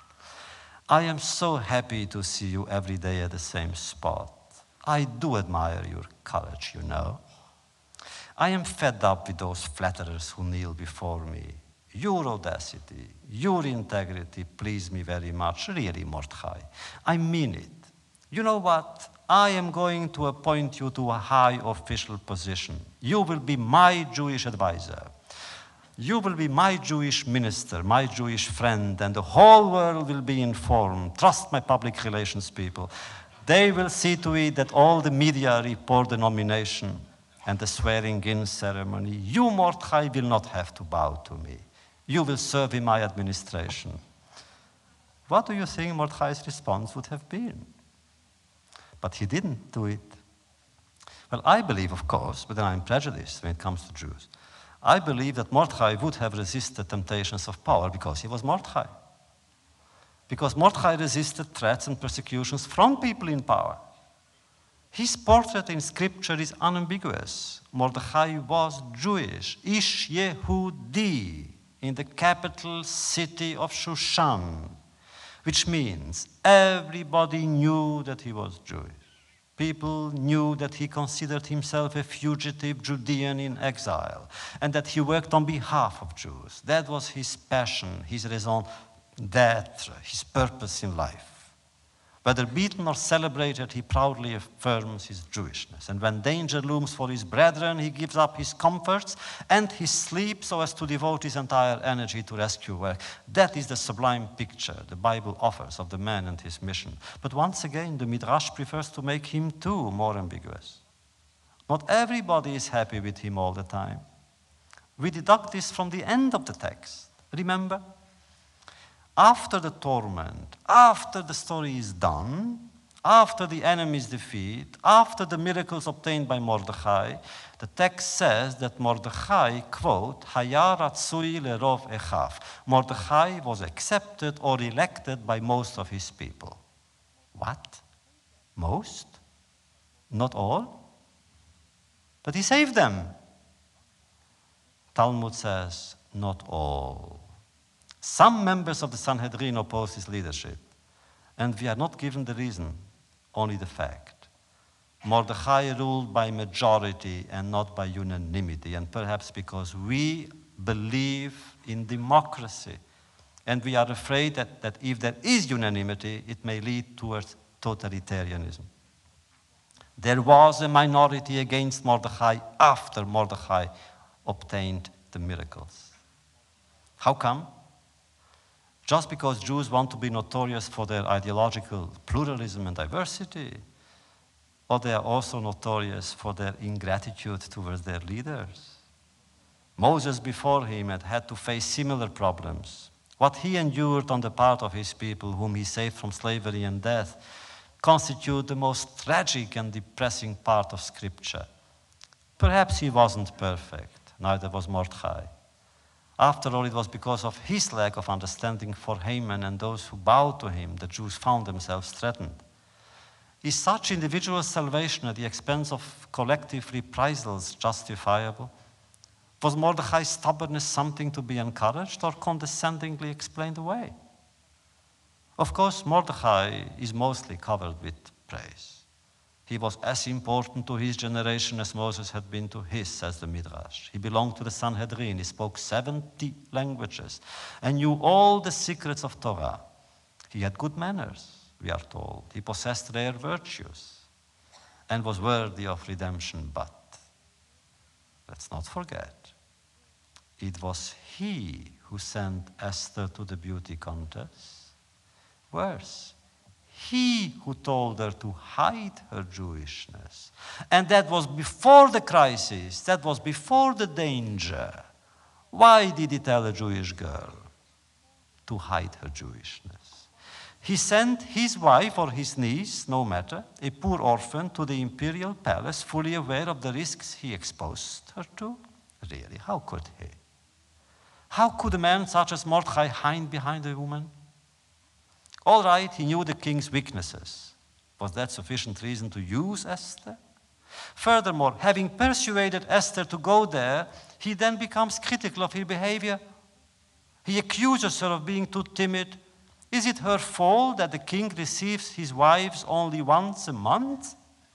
I am so happy to see you every day at the same spot. I do admire your courage, you know. I am fed up with those flatterers who kneel before me. Your audacity, your integrity please me very much, really, Mordechai. I mean it. You know what? I am going to appoint you to a high official position. You will be my Jewish advisor. You will be my Jewish minister, my Jewish friend, and the whole world will be informed. Trust my public relations people. They will see to it that all the media report the nomination and the swearing-in ceremony. You, Mordechai, will not have to bow to me. You will serve in my administration." What do you think Mordechai's response would have been? But he didn't do it. Well, I believe, of course, but then I'm prejudiced when it comes to Jews. I believe that Mordechai would have resisted temptations of power because he was Mordechai. Because Mordechai resisted threats and persecutions from people in power. His portrait in Scripture is unambiguous. Mordechai was Jewish, Ish Yehudi, in the capital city of Shushan, which means everybody knew that he was Jewish. People knew that he considered himself a fugitive Judean in exile, and that he worked on behalf of Jews. That was his passion, his raison d'être, his purpose in life. Whether beaten or celebrated, he proudly affirms his Jewishness. And when danger looms for his brethren, he gives up his comforts and his sleep so as to devote his entire energy to rescue work. That is the sublime picture the Bible offers of the man and his mission. But once again, the Midrash prefers to make him too more ambiguous. Not everybody is happy with him all the time. We deduct this from the end of the text. Remember? After the torment, after the story is done, after the enemy's defeat, after the miracles obtained by Mordechai, the text says that Mordechai, quote, "Haya ratzui lerov echav." Mordechai was accepted or elected by most of his people. What? Most? Not all? But he saved them. Talmud says, not all. Some members of the Sanhedrin oppose his leadership, and we are not given the reason, only the fact. Mordechai ruled by majority and not by unanimity, and perhaps because we believe in democracy, and we are afraid that, that if there is unanimity, it may lead towards totalitarianism. There was a minority against Mordechai after Mordechai obtained the miracles. How come? Just because Jews want to be notorious for their ideological pluralism and diversity, or they are also notorious for their ingratitude towards their leaders. Moses before him had had to face similar problems. What he endured on the part of his people, whom he saved from slavery and death, constitute the most tragic and depressing part of Scripture. Perhaps he wasn't perfect, neither was Mordechai. After all, it was because of his lack of understanding for Haman and those who bowed to him that Jews found themselves threatened. Is such individual salvation at the expense of collective reprisals justifiable? Was Mordechai's stubbornness something to be encouraged or condescendingly explained away? Of course, Mordechai is mostly covered with praise. He was as important to his generation as Moses had been to his, says the Midrash. He belonged to the Sanhedrin. He spoke seventy languages and knew all the secrets of Torah. He had good manners, we are told. He possessed rare virtues and was worthy of redemption. But let's not forget, it was he who sent Esther to the beauty contest. Worse, he who told her to hide her Jewishness. And that was before the crisis, that was before the danger. Why did he tell a Jewish girl to hide her Jewishness? He sent his wife or his niece, no matter, a poor orphan, to the imperial palace, fully aware of the risks he exposed her to. Really, how could he? How could a man such as Mordechai hide behind a woman? All right, he knew the king's weaknesses. Was that sufficient reason to use Esther? Furthermore, having persuaded Esther to go there, he then becomes critical of her behavior. He accuses her of being too timid. Is it her fault that the king receives his wives only once a month?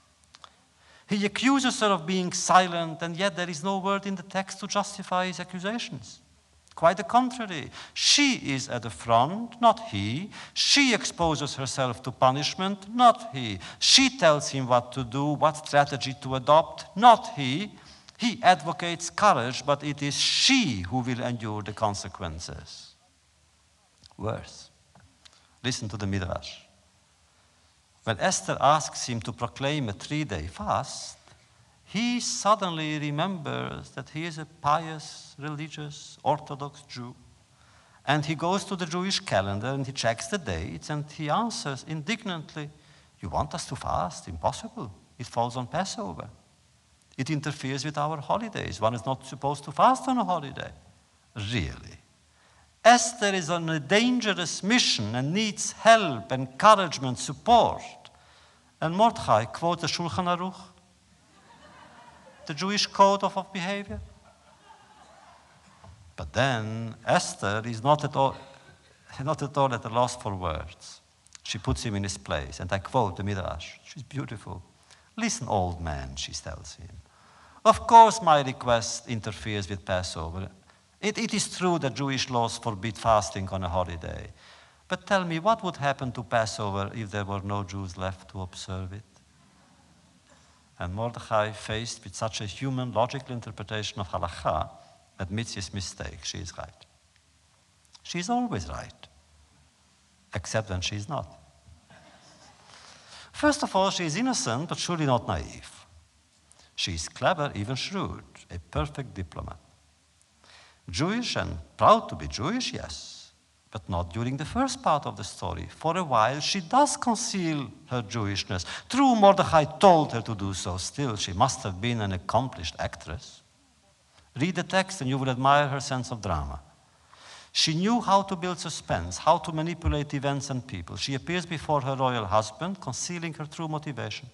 He accuses her of being silent, and yet there is no word in the text to justify his accusations. Quite the contrary. She is at the front, not he. She exposes herself to punishment, not he. She tells him what to do, what strategy to adopt, not he. He advocates courage, but it is she who will endure the consequences. Worse. Listen to the Midrash. When Esther asks him to proclaim a three-day fast, he suddenly remembers that he is a pious, religious, Orthodox Jew. And he goes to the Jewish calendar and he checks the dates and he answers indignantly, "You want us to fast? Impossible. It falls on Passover. It interferes with our holidays. One is not supposed to fast on a holiday." Really? Esther is on a dangerous mission and needs help, encouragement, support. And Mordechai quotes the Shulchan Aruch, the Jewish code of, of behavior. But then Esther is not at all, not at all at a loss for words. She puts him in his place, and I quote the Midrash. She's beautiful. "Listen, old man," she tells him. "Of course my request interferes with Passover. It, it is true that Jewish laws forbid fasting on a holiday. But tell me, what would happen to Passover if there were no Jews left to observe it?" And Mordechai, faced with such a human, logical interpretation of halakha, admits his mistake. She is right. She is always right, except when she is not. First of all, she is innocent, but surely not naive. She is clever, even shrewd, a perfect diplomat. Jewish and proud to be Jewish, yes, but not during the first part of the story. For a while, she does conceal her Jewishness. True, Mordechai told her to do so. Still, she must have been an accomplished actress. Read the text and you will admire her sense of drama. She knew how to build suspense, how to manipulate events and people. She appears before her royal husband, concealing her true motivation.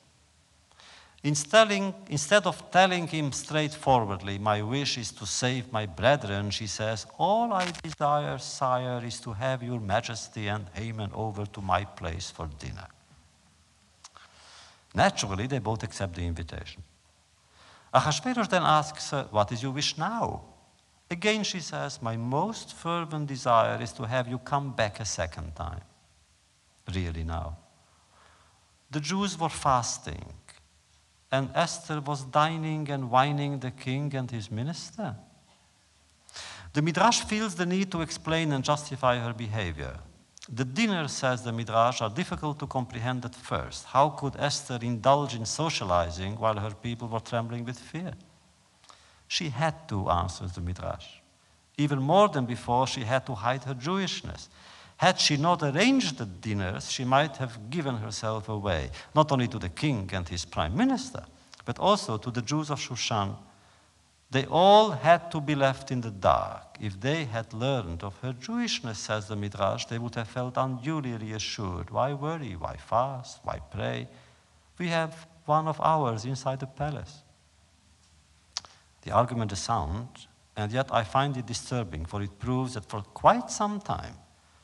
Instead of telling him straightforwardly, "My wish is to save my brethren," she says, "All I desire, sire, is to have your majesty and Haman over to my place for dinner." Naturally, they both accept the invitation. Ahasuerus then asks her, "What is your wish now?" Again she says, "My most fervent desire is to have you come back a second time." Really now. The Jews were fasting, and Esther was dining and wining the king and his minister. The Midrash feels the need to explain and justify her behavior. The dinners, says the Midrash, are difficult to comprehend at first. How could Esther indulge in socializing while her people were trembling with fear? She had to, answers the Midrash. Even more than before, she had to hide her Jewishness. Had she not arranged the dinners, she might have given herself away, not only to the king and his prime minister, but also to the Jews of Shushan. They all had to be left in the dark. If they had learned of her Jewishness, says the Midrash, they would have felt unduly reassured. Why worry? Why fast? Why pray? We have one of ours inside the palace. The argument is sound, and yet I find it disturbing, for it proves that for quite some time,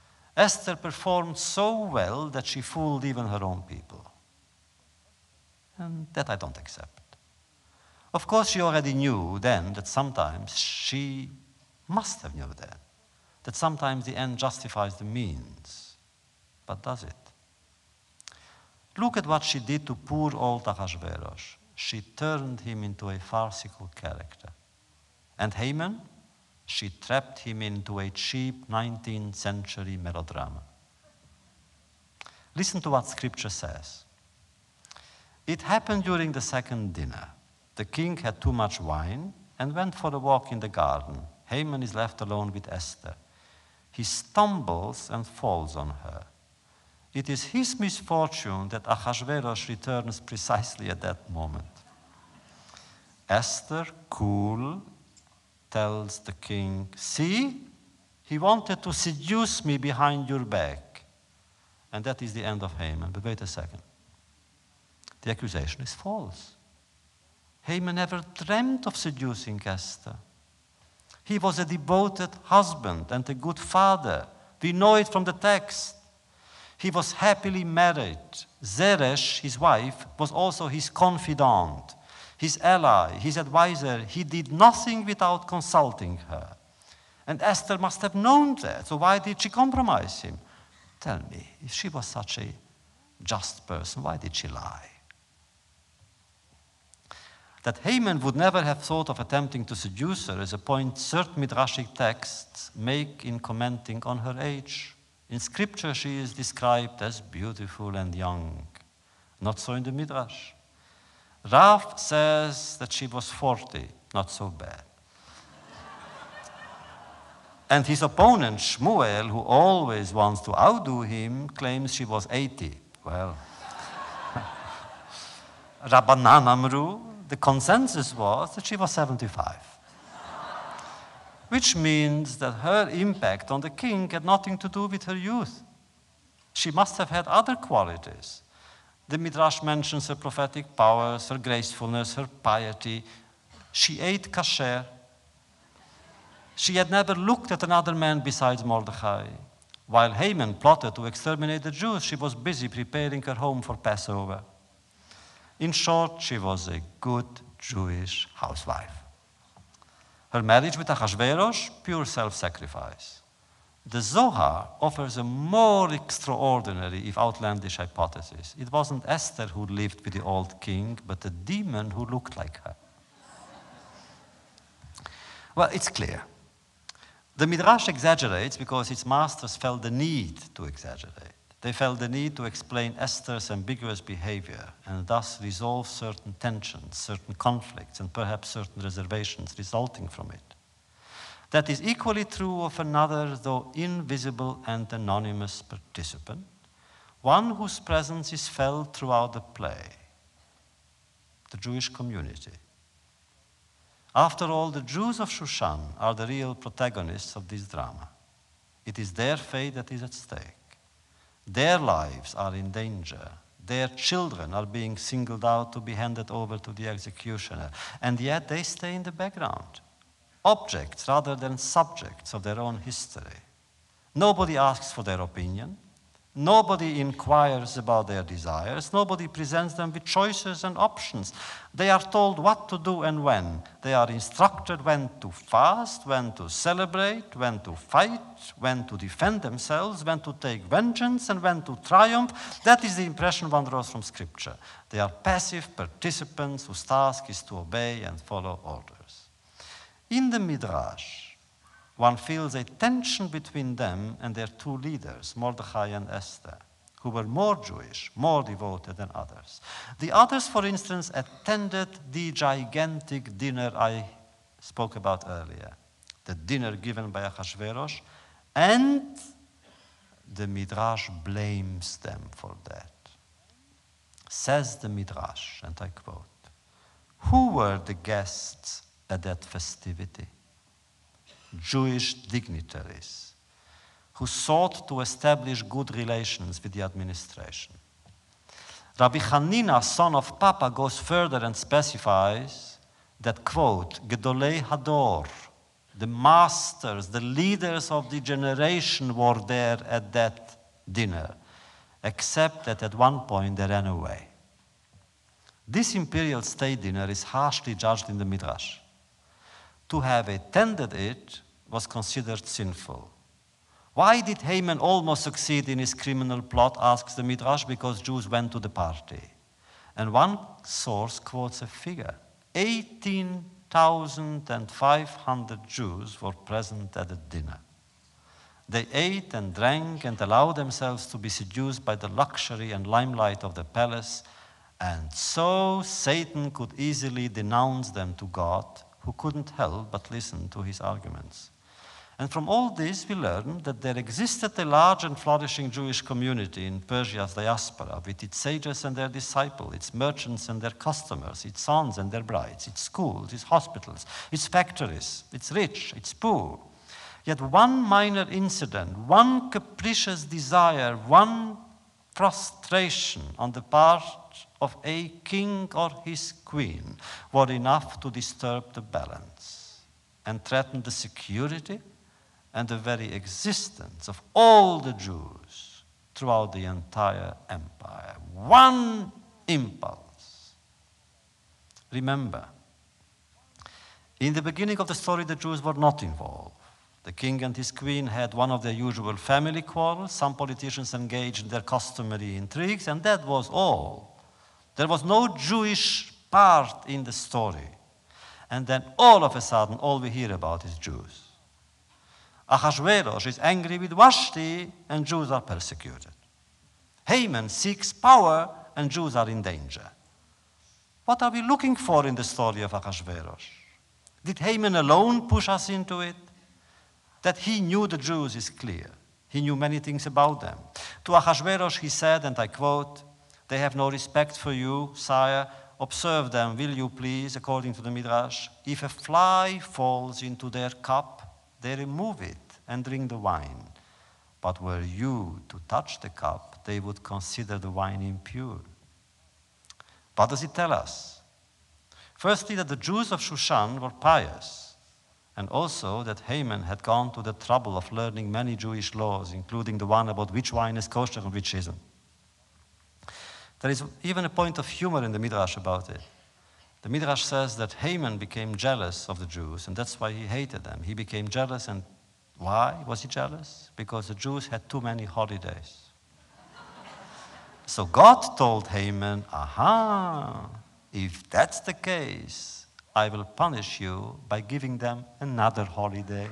Esther performed so well that she fooled even her own people. And that I don't accept. Of course, she already knew then that sometimes she must have known that, that sometimes the end justifies the means. But does it? Look at what she did to poor old Ahasuerus. She turned him into a farcical character. And Haman, she trapped him into a cheap nineteenth century melodrama. Listen to what Scripture says. It happened during the second dinner. The king had too much wine and went for a walk in the garden. Haman is left alone with Esther. He stumbles and falls on her. It is his misfortune that Ahasuerus returns precisely at that moment. Esther, cool, tells the king, "See, he wanted to seduce me behind your back." And that is the end of Haman. But wait a second. The accusation is false. Haman never dreamt of seducing Esther. He was a devoted husband and a good father. We know it from the text. He was happily married. Zeresh, his wife, was also his confidant, his ally, his advisor. He did nothing without consulting her. And Esther must have known that. So why did she compromise him? Tell me, if she was such a just person, why did she lie? That Haman would never have thought of attempting to seduce her is a point certain Midrashic texts make in commenting on her age. In Scripture, she is described as beautiful and young. Not so in the Midrash. Rav says that she was forty, not so bad. And his opponent, Shmuel, who always wants to outdo him, claims she was eighty. Well, Rabbanan Amru, the consensus was that she was seventy-five. Which means that her impact on the king had nothing to do with her youth. She must have had other qualities. The Midrash mentions her prophetic powers, her gracefulness, her piety. She ate kasher. She had never looked at another man besides Mordechai. While Haman plotted to exterminate the Jews, she was busy preparing her home for Passover. In short, she was a good Jewish housewife. Her marriage with Ahasuerus, pure self-sacrifice. The Zohar offers a more extraordinary, if outlandish, hypothesis. It wasn't Esther who lived with the old king, but a demon who looked like her. Well, it's clear. The Midrash exaggerates because its masters felt the need to exaggerate. They felt the need to explain Esther's ambiguous behavior and thus resolve certain tensions, certain conflicts, and perhaps certain reservations resulting from it. That is equally true of another, though invisible and anonymous participant, one whose presence is felt throughout the play, the Jewish community. After all, the Jews of Shushan are the real protagonists of this drama. It is their fate that is at stake. Their lives are in danger. Their children are being singled out to be handed over to the executioner. And yet they stay in the background, objects rather than subjects of their own history. Nobody asks for their opinion. Nobody inquires about their desires. Nobody presents them with choices and options. They are told what to do and when. They are instructed when to fast, when to celebrate, when to fight, when to defend themselves, when to take vengeance, and when to triumph. That is the impression one draws from Scripture. They are passive participants whose task is to obey and follow orders. In the Midrash, one feels a tension between them and their two leaders, Mordechai and Esther, who were more Jewish, more devoted than others. The others, for instance, attended the gigantic dinner I spoke about earlier, the dinner given by Ahasuerus, and the Midrash blames them for that. Says the Midrash, and I quote, "Who were the guests at that festivity? Jewish dignitaries who sought to establish good relations with the administration." Rabbi Hanina, son of Papa, goes further and specifies that, quote, "Gedolei Hador, the masters, the leaders of the generation were there at that dinner, except that at one point they ran away." This imperial state dinner is harshly judged in the Midrash. To have attended it was considered sinful. Why did Haman almost succeed in his criminal plot, asks the Midrash, because Jews went to the party. And one source quotes a figure. eighteen thousand five hundred Jews were present at the dinner. They ate and drank and allowed themselves to be seduced by the luxury and limelight of the palace, and so Satan could easily denounce them to God, who couldn't help but listen to his arguments. And from all this, we learn that there existed a large and flourishing Jewish community in Persia's diaspora, with its sages and their disciples, its merchants and their customers, its sons and their brides, its schools, its hospitals, its factories, its rich, its poor. Yet one minor incident, one capricious desire, one frustration on the part of a king or his queen were enough to disturb the balance and threaten the security and the very existence of all the Jews throughout the entire empire. One impulse. Remember, in the beginning of the story, the Jews were not involved. The king and his queen had one of their usual family quarrels. Some politicians engaged in their customary intrigues, and that was all. There was no Jewish part in the story. And then all of a sudden, all we hear about is Jews. Ahasuerus is angry with Vashti, and Jews are persecuted. Haman seeks power, and Jews are in danger. What are we looking for in the story of Ahasuerus? Did Haman alone push us into it? That he knew the Jews is clear. He knew many things about them. To Ahasuerus he said, and I quote, "They have no respect for you, sire. Observe them, will you please," according to the Midrash. "If a fly falls into their cup, they remove it and drink the wine. But were you to touch the cup, they would consider the wine impure." What does it tell us? Firstly, that the Jews of Shushan were pious, and also that Haman had gone to the trouble of learning many Jewish laws, including the one about which wine is kosher and which isn't. There is even a point of humor in the Midrash about it. The Midrash says that Haman became jealous of the Jews, and that's why he hated them. He became jealous, and why was he jealous? Because the Jews had too many holidays. So God told Haman, aha, if that's the case, I will punish you by giving them another holiday.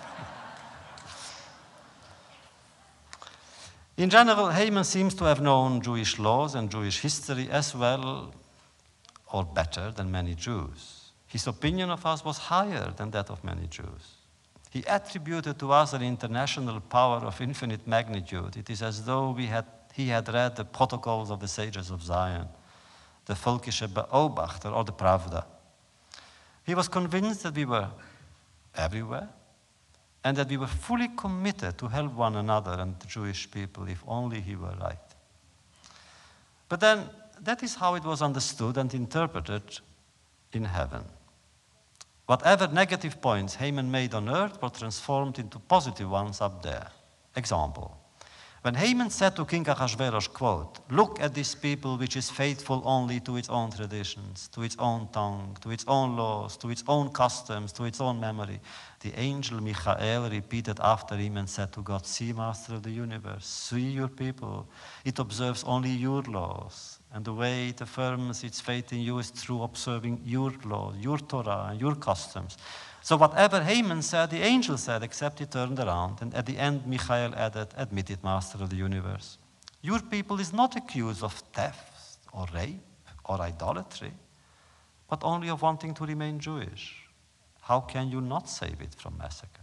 In general, Haman seems to have known Jewish laws and Jewish history as well or better than many Jews. His opinion of us was higher than that of many Jews. He attributed to us an international power of infinite magnitude. It is as though we had, he had read the protocols of the sages of Zion, the Volkische Beobachter or the Pravda. He was convinced that we were everywhere and that we were fully committed to help one another and the Jewish people if only he were right. But then, that is how it was understood and interpreted in heaven. Whatever negative points Haman made on earth were transformed into positive ones up there. Example, when Haman said to King Ahasuerus, quote, "Look at this people which is faithful only to its own traditions, to its own tongue, to its own laws, to its own customs, to its own memory," the angel Michael repeated after him and said to God, "See, Master of the universe, see your people. It observes only your laws. And the way it affirms its faith in you is through observing your law, your Torah, and your customs." So whatever Haman said, the angel said, except he turned around. And at the end, Michael added, "Admit it, Master of the universe. Your people is not accused of theft or rape or idolatry, but only of wanting to remain Jewish. How can you not save it from massacre?"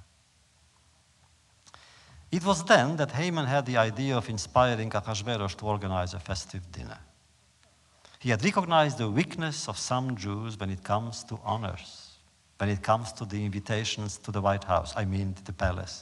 It was then that Haman had the idea of inspiring Ahasuerus to organize a festive dinner. He had recognized the weakness of some Jews when it comes to honors, when it comes to the invitations to the White House, I mean the palace.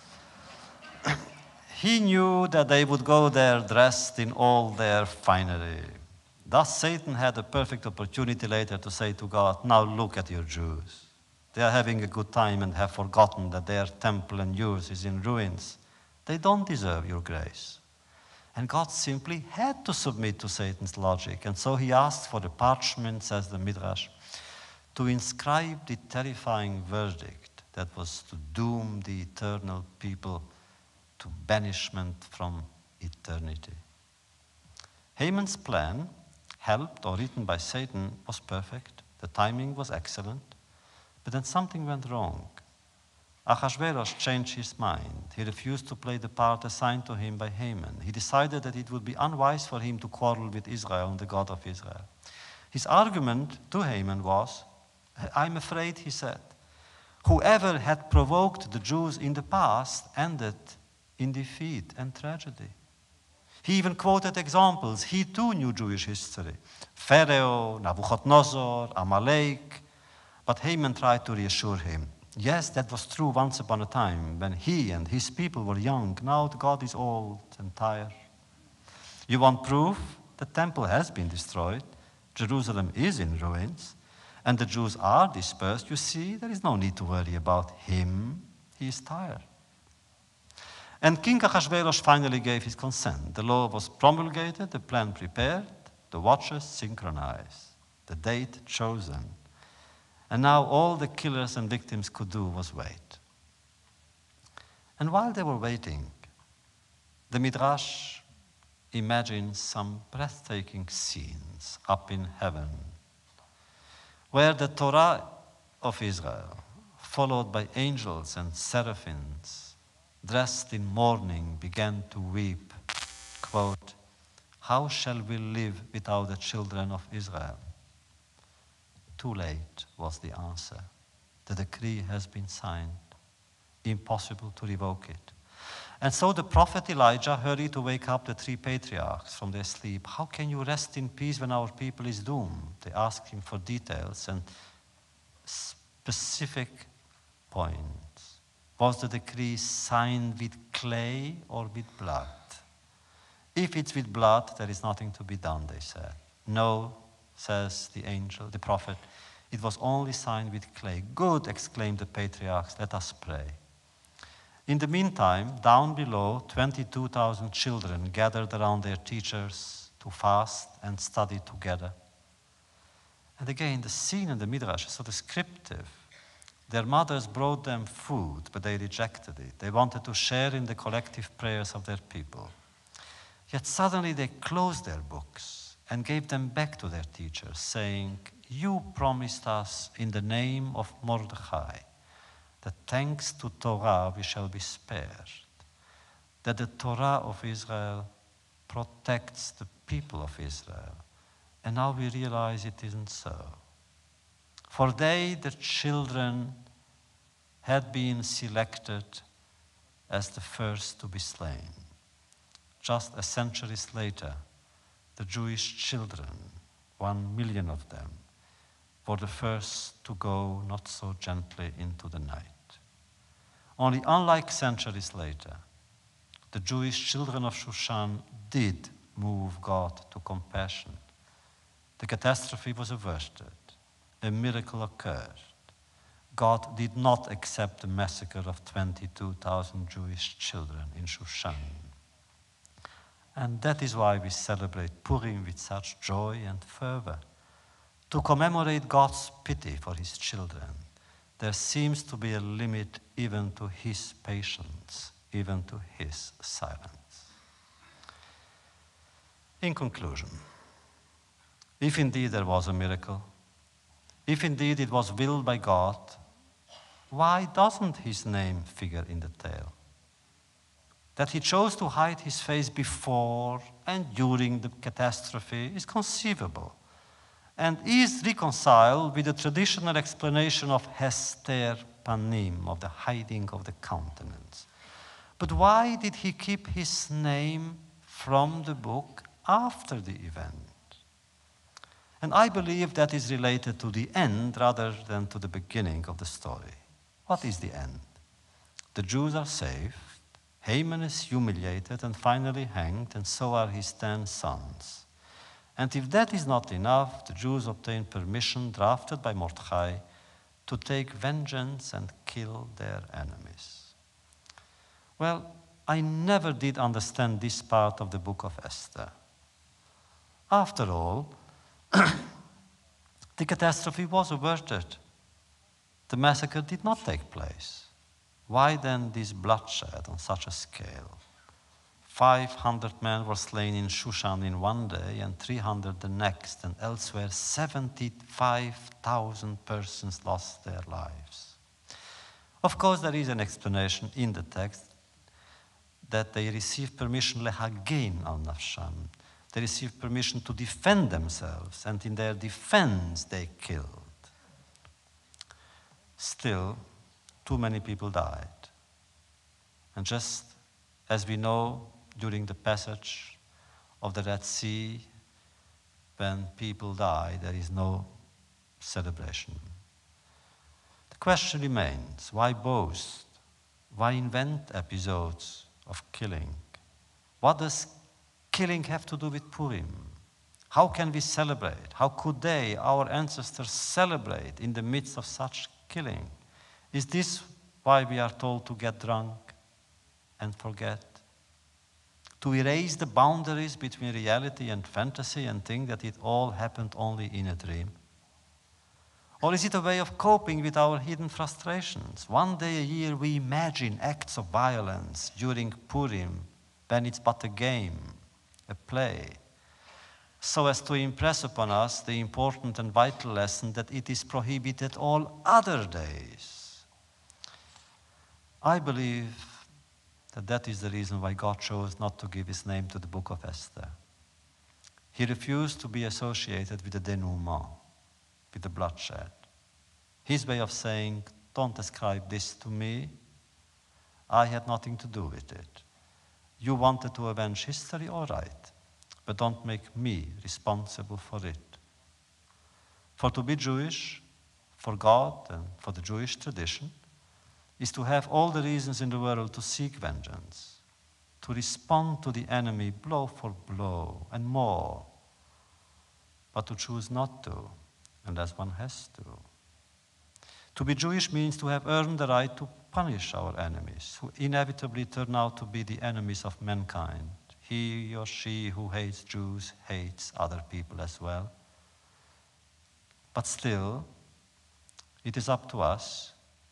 He knew that they would go there dressed in all their finery. Thus Satan had a perfect opportunity later to say to God, "Now look at your Jews. They are having a good time and have forgotten that their temple and yours is in ruins. They don't deserve your grace. And God simply had to submit to Satan's logic. And so he asked for the parchment, says the Midrash, to inscribe the terrifying verdict that was to doom the eternal people to banishment from eternity. Haman's plan, helped or written by Satan, was perfect. The timing was excellent. But then something went wrong. Ahasuerus changed his mind. He refused to play the part assigned to him by Haman. He decided that it would be unwise for him to quarrel with Israel and the God of Israel. His argument to Haman was, I'm afraid, he said, whoever had provoked the Jews in the past ended in defeat and tragedy. He even quoted examples. He too knew Jewish history. Pharaoh, Nebuchadnezzar, Amalek. But Haman tried to reassure him. Yes, that was true once upon a time when he and his people were young. Now God is old and tired. You want proof? The temple has been destroyed. Jerusalem is in ruins. And the Jews are dispersed. You see, there is no need to worry about him. He is tired. And King Ahasuerus finally gave his consent. The law was promulgated, the plan prepared, the watches synchronized, the date chosen. And now all the killers and victims could do was wait. And while they were waiting, the Midrash imagines some breathtaking scenes up in heaven, where the Torah of Israel, followed by angels and seraphims, dressed in mourning, began to weep, quote, how shall we live without the children of Israel? Too late was the answer. The decree has been signed. Impossible to revoke it. And so the prophet Elijah hurried to wake up the three patriarchs from their sleep. How can you rest in peace when our people is doomed? They asked him for details and specific points. Was the decree signed with clay or with blood? If it's with blood, there is nothing to be done, they said. No, says the angel, the prophet, it was only signed with clay. Good, exclaimed the patriarchs, let us pray. In the meantime, down below, twenty-two thousand children gathered around their teachers to fast and study together. And again, the scene in the Midrash is so descriptive. Their mothers brought them food, but they rejected it. They wanted to share in the collective prayers of their people. Yet suddenly they closed their books and gave them back to their teachers, saying, you promised us in the name of Mordechai that thanks to Torah we shall be spared, that the Torah of Israel protects the people of Israel. And now we realize it isn't so. For they, the children, had been selected as the first to be slain. Just a centuries later, the Jewish children, one million of them, were the first to go not so gently into the night. Only unlike centuries later, the Jewish children of Shushan did move God to compassion. The catastrophe was averted. A miracle occurred. God did not accept the massacre of twenty-two thousand Jewish children in Shushan. And that is why we celebrate Purim with such joy and fervor. To commemorate God's pity for his children, there seems to be a limit even to his patience, even to his silence. In conclusion, if indeed there was a miracle, if indeed it was willed by God, why doesn't his name figure in the tale? That he chose to hide his face before and during the catastrophe is conceivable and is reconciled with the traditional explanation of Hester Panim, of the hiding of the countenance. But why did he keep his name from the book after the event? And I believe that is related to the end rather than to the beginning of the story. What is the end? The Jews are saved, Haman is humiliated and finally hanged, and so are his ten sons. And if that is not enough, the Jews obtain permission, drafted by Mordechai, to take vengeance and kill their enemies. Well, I never did understand this part of the book of Esther. After all, the catastrophe was averted. The massacre did not take place. Why then this bloodshed on such a scale? five hundred men were slain in Shushan in one day and three hundred the next, and elsewhere seventy-five thousand persons lost their lives. Of course, there is an explanation in the text that they received permission lehagein al nafsham. They received permission to defend themselves, and in their defense they killed. Still, too many people died. And just as we know during the passage of the Red Sea, when people die, there is no celebration. The question remains, why boast? Why invent episodes of killing? What does killing have to do with Purim? How can we celebrate? How could they, our ancestors, celebrate in the midst of such killing? Is this why we are told to get drunk and forget? To erase the boundaries between reality and fantasy and think that it all happened only in a dream? Or is it a way of coping with our hidden frustrations? One day a year we imagine acts of violence during Purim when it's but a game, a play, so as to impress upon us the important and vital lesson that it is prohibited all other days. I believe that that is the reason why God chose not to give his name to the book of Esther. He refused to be associated with the denouement, with the bloodshed. His way of saying, don't ascribe this to me, I had nothing to do with it. You wanted to avenge history, all right, but don't make me responsible for it. For to be Jewish, for God and for the Jewish tradition, is to have all the reasons in the world to seek vengeance, to respond to the enemy blow for blow and more, but to choose not to, unless one has to. To be Jewish means to have earned the right to punish our enemies, who inevitably turn out to be the enemies of mankind. He or she who hates Jews hates other people as well. But still, it is up to us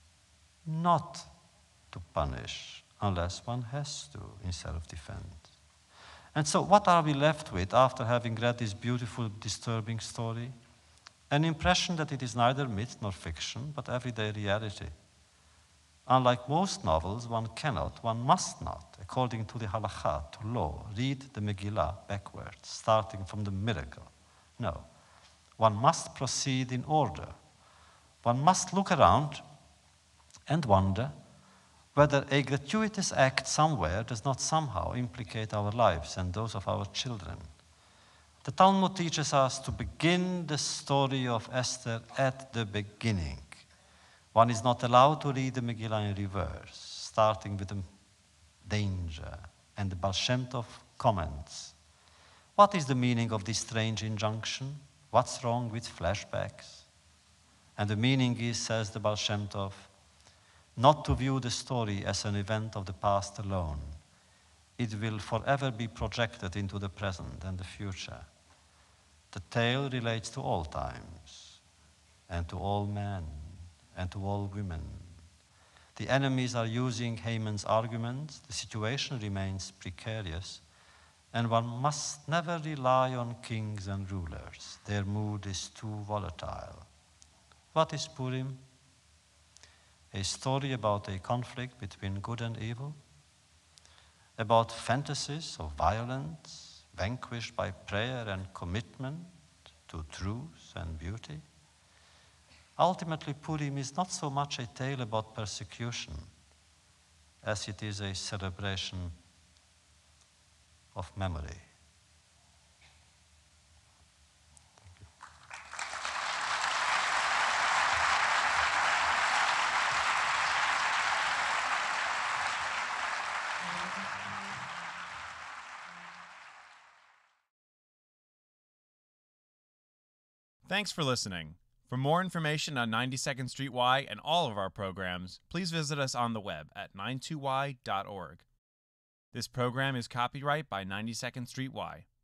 not to punish unless one has to in self-defense. And so what are we left with after having read this beautiful, disturbing story? An impression that it is neither myth nor fiction, but everyday reality. Unlike most novels, one cannot, one must not, according to the halakha, to law, read the Megillah backwards, starting from the miracle. No, one must proceed in order. One must look around and wonder whether a gratuitous act somewhere does not somehow implicate our lives and those of our children. The Talmud teaches us to begin the story of Esther at the beginning. One is not allowed to read the Megillah in reverse, starting with the danger, and the Baal Shem Tov comments. What is the meaning of this strange injunction? What's wrong with flashbacks? And the meaning is, says the Baal Shem Tov, not to view the story as an event of the past alone. It will forever be projected into the present and the future. The tale relates to all times, and to all men, and to all women. The enemies are using Haman's arguments, the situation remains precarious, and one must never rely on kings and rulers. Their mood is too volatile. What is Purim? A story about a conflict between good and evil, about fantasies of violence vanquished by prayer and commitment to truth and beauty. Ultimately, Purim is not so much a tale about persecution as it is a celebration of memory. Thanks for listening. For more information on ninety-second Street Y and all of our programs, please visit us on the web at ninety-two y dot org. This program is copyright by ninety-second Street Y.